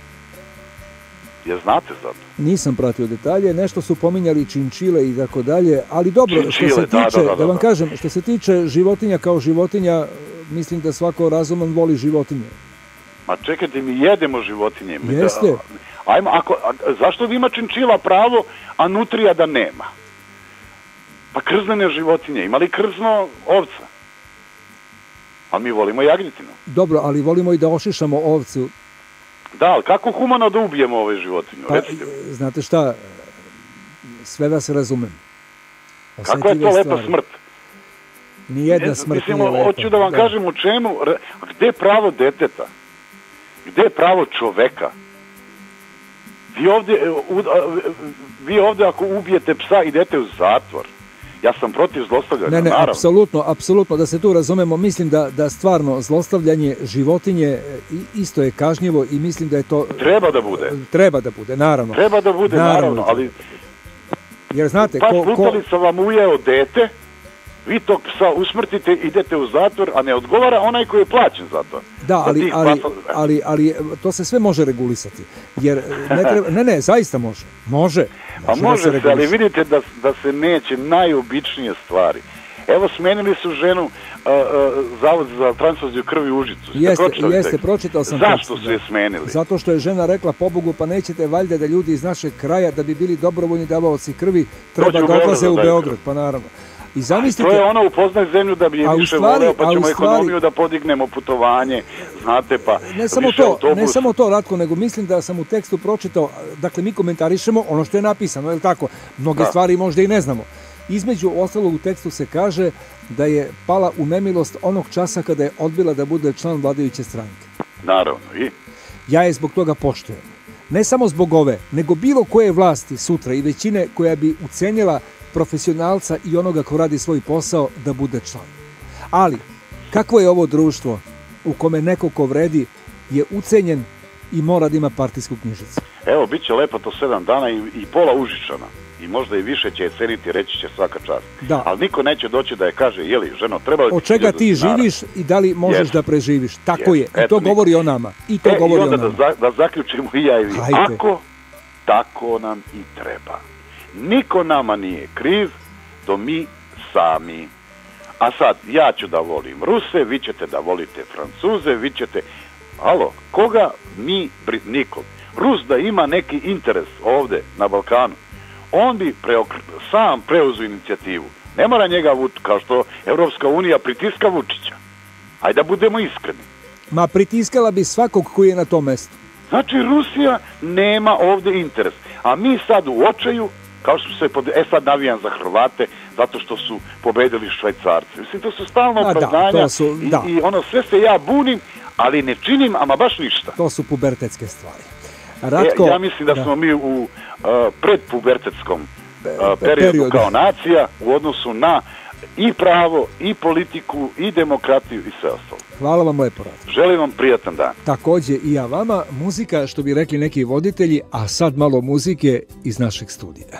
Je znate za to? Nisam pratio detalje, nešto su pominjali činčile i tako dalje, ali dobro, činčile, što se tiče, da, da, da, da vam da. kažem, što se tiče životinja kao životinja, mislim da svako razuman voli životinje. Ma čekajte, mi jedemo životinje. Jeste. Da, ajmo, ako, a, zašto da ima činčila pravo, a nutrija da nema? Pa krznene životinje, ima li krzno ovca? Ali mi volimo jagnjetinu. Dobro, ali volimo i da ošišamo ovcu. Da, ali kako humano da ubijemo ove životinje? Pa, Recite. znate šta, sve da se razumem. Kako je to lepa stvari. Smrt? Nijedna smrt Mislim, nije lepa. hoću da vam da. kažem u čemu, gde je pravo deteta? Gde je pravo čoveka? Vi ovde, vi ovde ako ubijete psa idete u zatvor. Ja sam protiv zlostavljanja, ne, ne, naravno. apsolutno, apsolutno, da se tu razumemo, mislim da, da stvarno zlostavljanje životinje isto je kažnjivo i mislim da je to... Treba da bude. Treba da bude, naravno. Treba da bude, naravno, naravno ali... Jer znate, pas ko... lutalica vam ujeo dete, vi tog psa usmrtite, idete u zatvor, a ne odgovara onaj koji je plaćen za to. Da, ali, ali, ali, ali to se sve može regulisati. Jer ne treba... Ne, ne, zaista može. Može. Pa može se, se ali vidite da, da se neće najobičnije stvari. Evo, smenili su ženu uh, uh, Zavod za transfuziju krvi u Užicu. Jeste, jeste, pročitao sam. Zašto su je smenili? Zato što je žena rekla, pobogu, pa nećete valjda da ljudi iz našeg kraja, da bi bili dobrovoljni davaoci krvi, treba da odlaze u Beograd, pa naravno. I zamislite... To je ono upoznaj zemlju da bi je više stvari, voleo, pa ćemo stvari, ekonomiju da podignemo, putovanje, znate, pa... Ne samo to, autobus. ne samo to, Ratko, nego mislim da sam u tekstu pročitao, dakle, mi komentarišemo ono što je napisano, je li tako? Mnoge da. stvari možda i ne znamo. Između ostalog u tekstu se kaže da je pala u nemilost onog časa kada je odbila da bude član vladajuće stranke. Naravno, i? Ja je zbog toga poštujem. Ne samo zbog ove, nego bilo koje vlasti sutra i većine koja bi ucenjila profesionalca i onoga ko radi svoj posao da bude član. Ali, kakvo je ovo društvo u kome neko ko vredi je ucenjen i mora da ima partijsku knjižicu? Evo, bit će lepo to sedam dana i, i pola Užičana. I možda i više će je ceniti, reći će svaka čast. Da. Ali niko neće doći da je kaže, jeli, ženo, treba li... Od čega ti živiš i da li možeš yes. da preživiš. Tako yes. je. I Eto, to govori niko. o nama. I to e, govori i onda o nama. Da, da zaključimo i ja i vi. Hajde. Ako, tako nam i treba. Niko nama nije kriv, do mi sami. A sad, ja ću da volim Ruse, vi ćete da volite Francuze, vi ćete... Alo, koga mi... Nikog. Rus da ima neki interes ovde na Balkanu, on bi preokr... sam preuzu inicijativu. Ne mora njega vući, kao što Evropska unija pritiska Vučića. Ajde da budemo iskreni. Ma pritiskala bi svakog koji je na tom mestu. Znači, Rusija nema ovde interes. A mi sad u očaju, kao što se... Pod... E sad navijam za Hrvate, zato što su pobedili Švajcarci. Mislim, to su stalno opravdanja da, su, da. I, i ono sve se ja bunim, ali ne činim ama baš ništa. To su pubertetske stvari. Ratko, e, ja mislim da, da smo mi u uh, predpubertetskom uh, periodu, periodu kao nacija u odnosu na i pravo, i politiku, i demokratiju i sve ostalo. Hvala vam lepo, Ratko. Želim vam prijatan dan. Takođe i ja vama. Muzika, što bi rekli neki voditelji, a sad malo muzike iz našeg studija.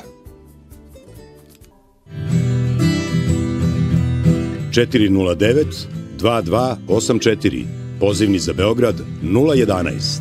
četiri nula devet dva dva osam četiri. Pozivni za Beograd nula jedanaest.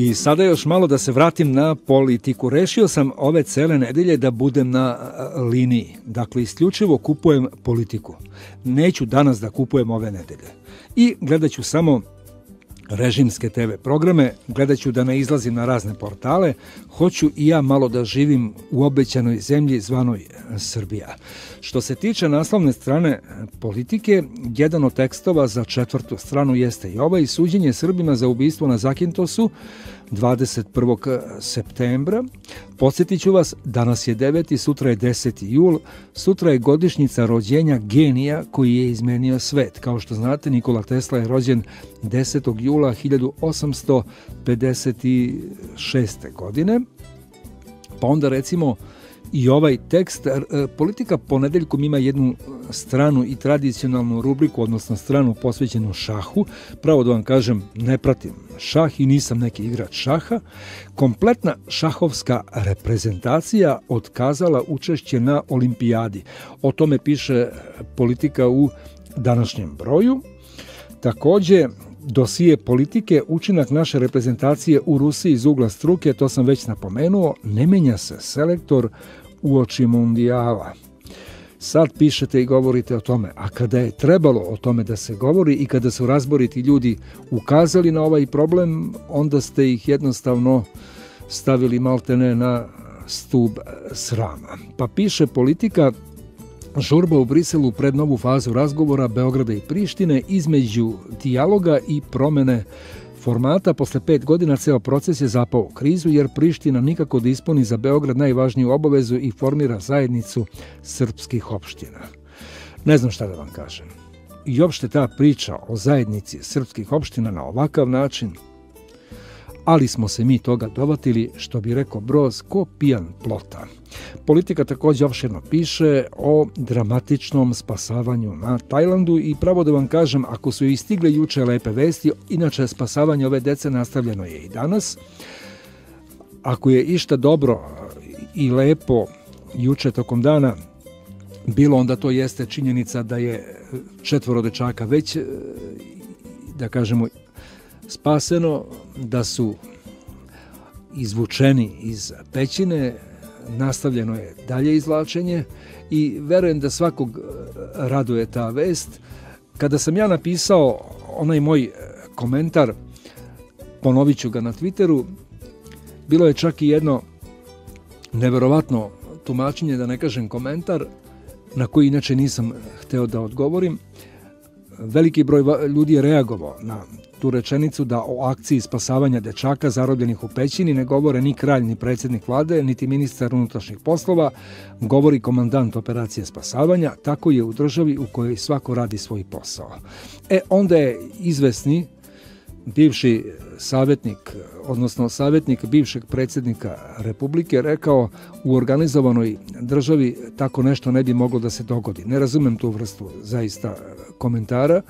I sada još malo da se vratim na politiku. Rešio sam ove cele nedelje da budem na liniji. Dakle, isključivo kupujem politiku. Neću danas da kupujem ove nedelje. I gledat ću samo režimske te ve programe, gledat ću da ne izlazim na razne portale, hoću i ja malo da živim u obećanoj zemlji zvanoj Srbija. Što se tiče naslovne strane politike, jedan od tekstova za četvrtu stranu jeste i ovaj: suđenje Srbima za ubistvo na Zakintosu dvadeset prvog septembra. Podsjetit ću vas, danas je deveti, sutra je deseti jul, sutra je godišnjica rođenja genija koji je izmenio svet. Kao što znate, Nikola Tesla je rođen desetog jula hiljadu osamsto pedeset šeste. godine. Pa onda recimo i ovaj tekst. Politika ponedeljkom ima jednu stranu i tradicionalnu rubriku, odnosno stranu posvećenu šahu. Pravo da vam kažem, ne pratim šah i nisam neki igrač šaha. Kompletna šahovska reprezentacija otkazala učešće na olimpijadi. O tome piše Politika u današnjem broju. Takođe, dosije politike, učinak naše reprezentacije u Rusiji iz ugla struke, to sam već napomenuo, ne menja se selektor uoči mundijala. Sad pišete i govorite o tome, a kada je trebalo o tome da se govori i kada su razboriti ljudi ukazali na ovaj problem, onda ste ih jednostavno stavili maltene na stub srama. Pa piše Politika: žurba u Briselu pred novu fazu razgovora Beograda i Prištine između dijaloga i promene formata. Posle pet godina ceo proces je zapao u krizu jer Priština nikako da ispuni za Beograd najvažniju obavezu i formira zajednicu srpskih opština. Ne znam šta da vam kažem. I uopšte ta priča o zajednici srpskih opština na ovakav način, ali smo se mi toga dovatili, što bi rekao Broz, ko pijan plota. Politika takođe opširno piše o dramatičnom spasavanju na Tajlandu i pravo da vam kažem, ako su i stigle juče lepe vesti, inače spasavanje ove dece nastavljeno je i danas. Ako je išta dobro i lepo juče tokom dana bilo, onda to jeste činjenica da je četvoro dečaka već, da kažemo, spaseno, da su izvučeni iz pećine, nastavljeno je dalje izvlačenje i verujem da svakog raduje ta vest. Kada sam ja napisao onaj moj komentar, ponovit ću ga na Twitteru, bilo je čak i jedno neverovatno tumačenje, da ne kažem komentar, na koji inače nisam hteo da odgovorim. Veliki broj ljudi je reagovao na tu rečenicu da o akciji spasavanja dečaka zarobljenih u pećini ne govore ni kralj, ni predsjednik vlade, niti ministar unutrašnjih poslova, govori komandant operacije spasavanja. Tako je u državi u kojoj svako radi svoj posao. E, onda je izvesni bivši savjetnik, odnosno savjetnik bivšeg predsjednika Republike rekao: u organizovanoj državi tako nešto ne bi moglo da se dogodi. Ne razumem tu vrstu zaista komentara.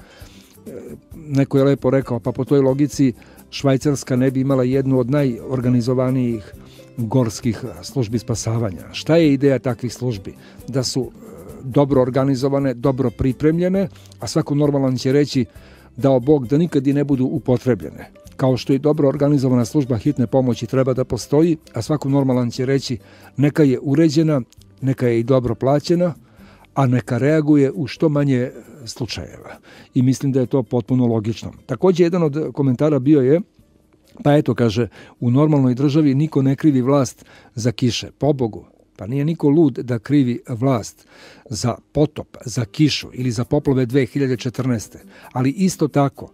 Neko je lepo rekao, pa po toj logici Švajcarska ne bi imala jednu od najorganizovanijih gorskih službi spasavanja. Šta je ideja takvih službi? Da su dobro organizovane, dobro pripremljene, a svako normalan će reći, dao Bog, da nikad i ne budu upotrebljene. Kao što i dobro organizovana služba hitne pomoći treba da postoji, a svako normalan će reći neka je uređena, neka je i dobro plaćena, a neka reaguje u što manje slučajeva. I mislim da je to potpuno logično. Također, jedan od komentara bio je, pa eto, kaže, u normalnoj državi niko ne krivi vlast za kiše. Pobogu, pa nije niko lud da krivi vlast za potop, za kišu ili za poplave dve hiljade četrnaeste. Ali isto tako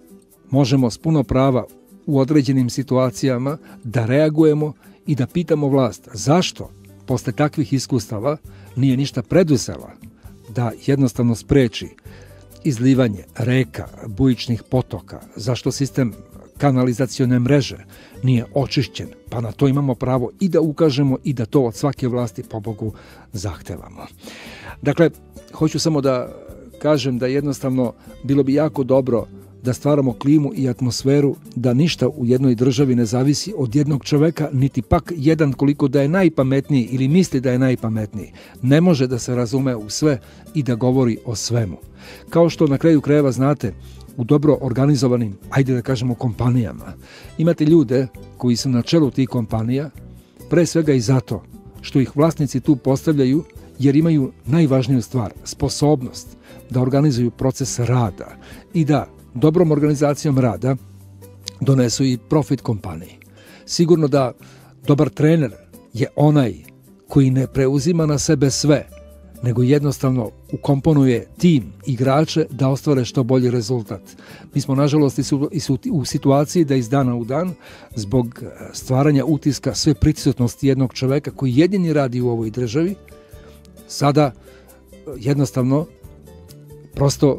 možemo s puno prava u određenim situacijama da reagujemo i da pitamo vlast zašto posle takvih iskustava nije ništa preduzela da jednostavno spreči izlivanje reka, bujičnih potoka, zašto sistem kanalizacione mreže nije očišćen, pa na to imamo pravo i da ukažemo i da to od svake vlasti, pobogu, zahtevamo. Dakle, hoću samo da kažem da jednostavno bilo bi jako dobro da stvaramo klimu i atmosferu da ništa u jednoj državi ne zavisi od jednog čoveka, niti pak jedan koliko da je najpametniji ili misli da je najpametniji. Ne može da se razume u sve i da govori o svemu. Kao što na kraju krajeva znate, u dobro organizovanim, ajde da kažemo, kompanijama. Imate ljude koji su na čelu tih kompanija, pre svega i zato što ih vlasnici tu postavljaju, jer imaju najvažniju stvar, sposobnost da organizuju proces rada i da dobrom organizacijom rada donesu i profit kompaniji. Sigurno da dobar trener je onaj koji ne preuzima na sebe sve, nego jednostavno ukomponuje tim igrače da ostvare što bolji rezultat. Mi smo, nažalost, u situaciji da iz dana u dan, zbog stvaranja utiska sve prisutnosti jednog čoveka koji jedini radi u ovoj državi, sada jednostavno prosto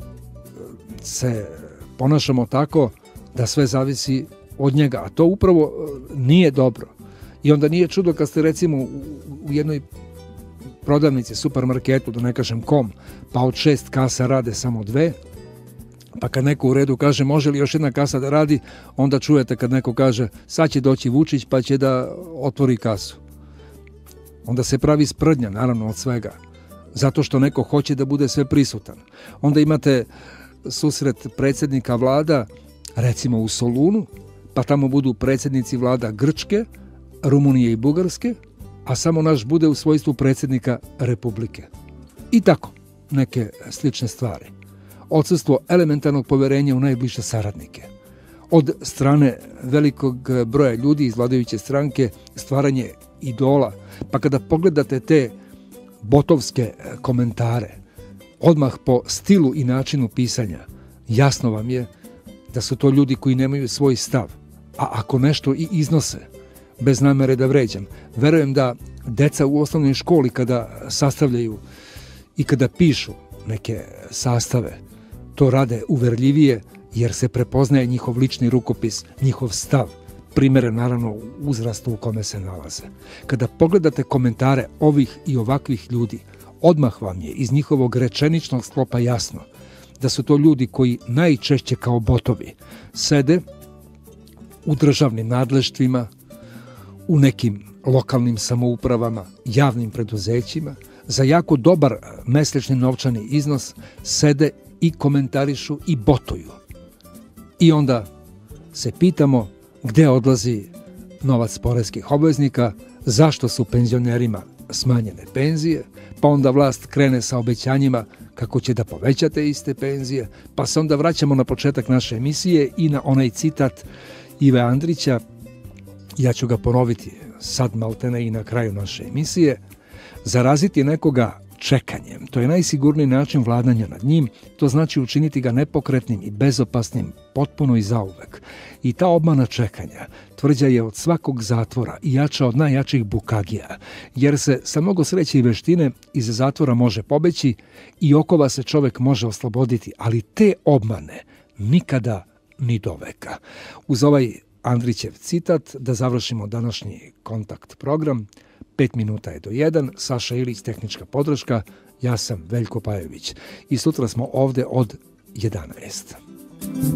se ponašamo tako da sve zavisi od njega, a to upravo nije dobro. I onda nije čudo kad ste recimo u jednoj prodavnici, supermarketu, da ne kažem kom, pa od šest kasa rade samo dve, pa kad neko u redu kaže može li još jedna kasa da radi, onda čujete kad neko kaže sad će doći Vučić pa će da otvori kasu. Onda se pravi sprdnja, naravno, od svega, zato što neko hoće da bude sve prisutan. Onda imate susret predsjednika vlada, recimo u Solunu, pa tamo budu predsjednici vlada Grčke, Rumunije i Bugarske, a samo naš bude u svojstvu predsjednika Republike. I tako, neke slične stvari. Odsustvo elementarnog poverenja u najbliže saradnike. Od strane velikog broja ljudi iz vladajuće stranke stvaranje idola, pa kada pogledate te botovske komentare, odmah po stilu i načinu pisanja, jasno vam je da su to ljudi koji nemaju svoj stav, a ako nešto i iznose, bez namere da vređam, verujem da deca u osnovnoj školi kada sastavljaju i kada pišu neke sastave, to rade uverljivije jer se prepoznaje njihov lični rukopis, njihov stav, primjeren naravno uzrastu u kome se nalaze. Kada pogledate komentare ovih i ovakvih ljudi, odmah vam je iz njihovog rečeničnog sklopa jasno da su to ljudi koji najčešće kao botovi sede u državnim nadleštvima, u nekim lokalnim samoupravama, javnim preduzećima, za jako dobar mesečni novčani iznos sede i komentarišu i botuju. I onda se pitamo gde odlazi novac poreskih obveznika, zašto su penzionerima smanjene penzije, pa onda vlast krene sa obećanjima kako će da poveća te iste penzije, pa se onda vraćamo na početak naše emisije i na onaj citat Ive Andrića, ja ću ga ponoviti sad maltene i na kraju naše emisije: zaraziti nekoga čekanjem, to je najsigurniji način vladanja nad njim, to znači učiniti ga nepokretnim i bezopasnim potpuno i zauvek. I ta obmana čekanja tvrđa je od svakog zatvora i jača od najjačih bukagija, jer se sa mnogo sreće i veštine iz zatvora može pobeći i okova se čovek može osloboditi, ali te obmane nikada ni do veka. Uz ovaj Andrićev citat da završimo današnji kontakt program. Pet minuta je do jedan, Saša Ilić, tehnička podrška, ja sam Veljko Pajević i sutra smo ovde od jedanaest.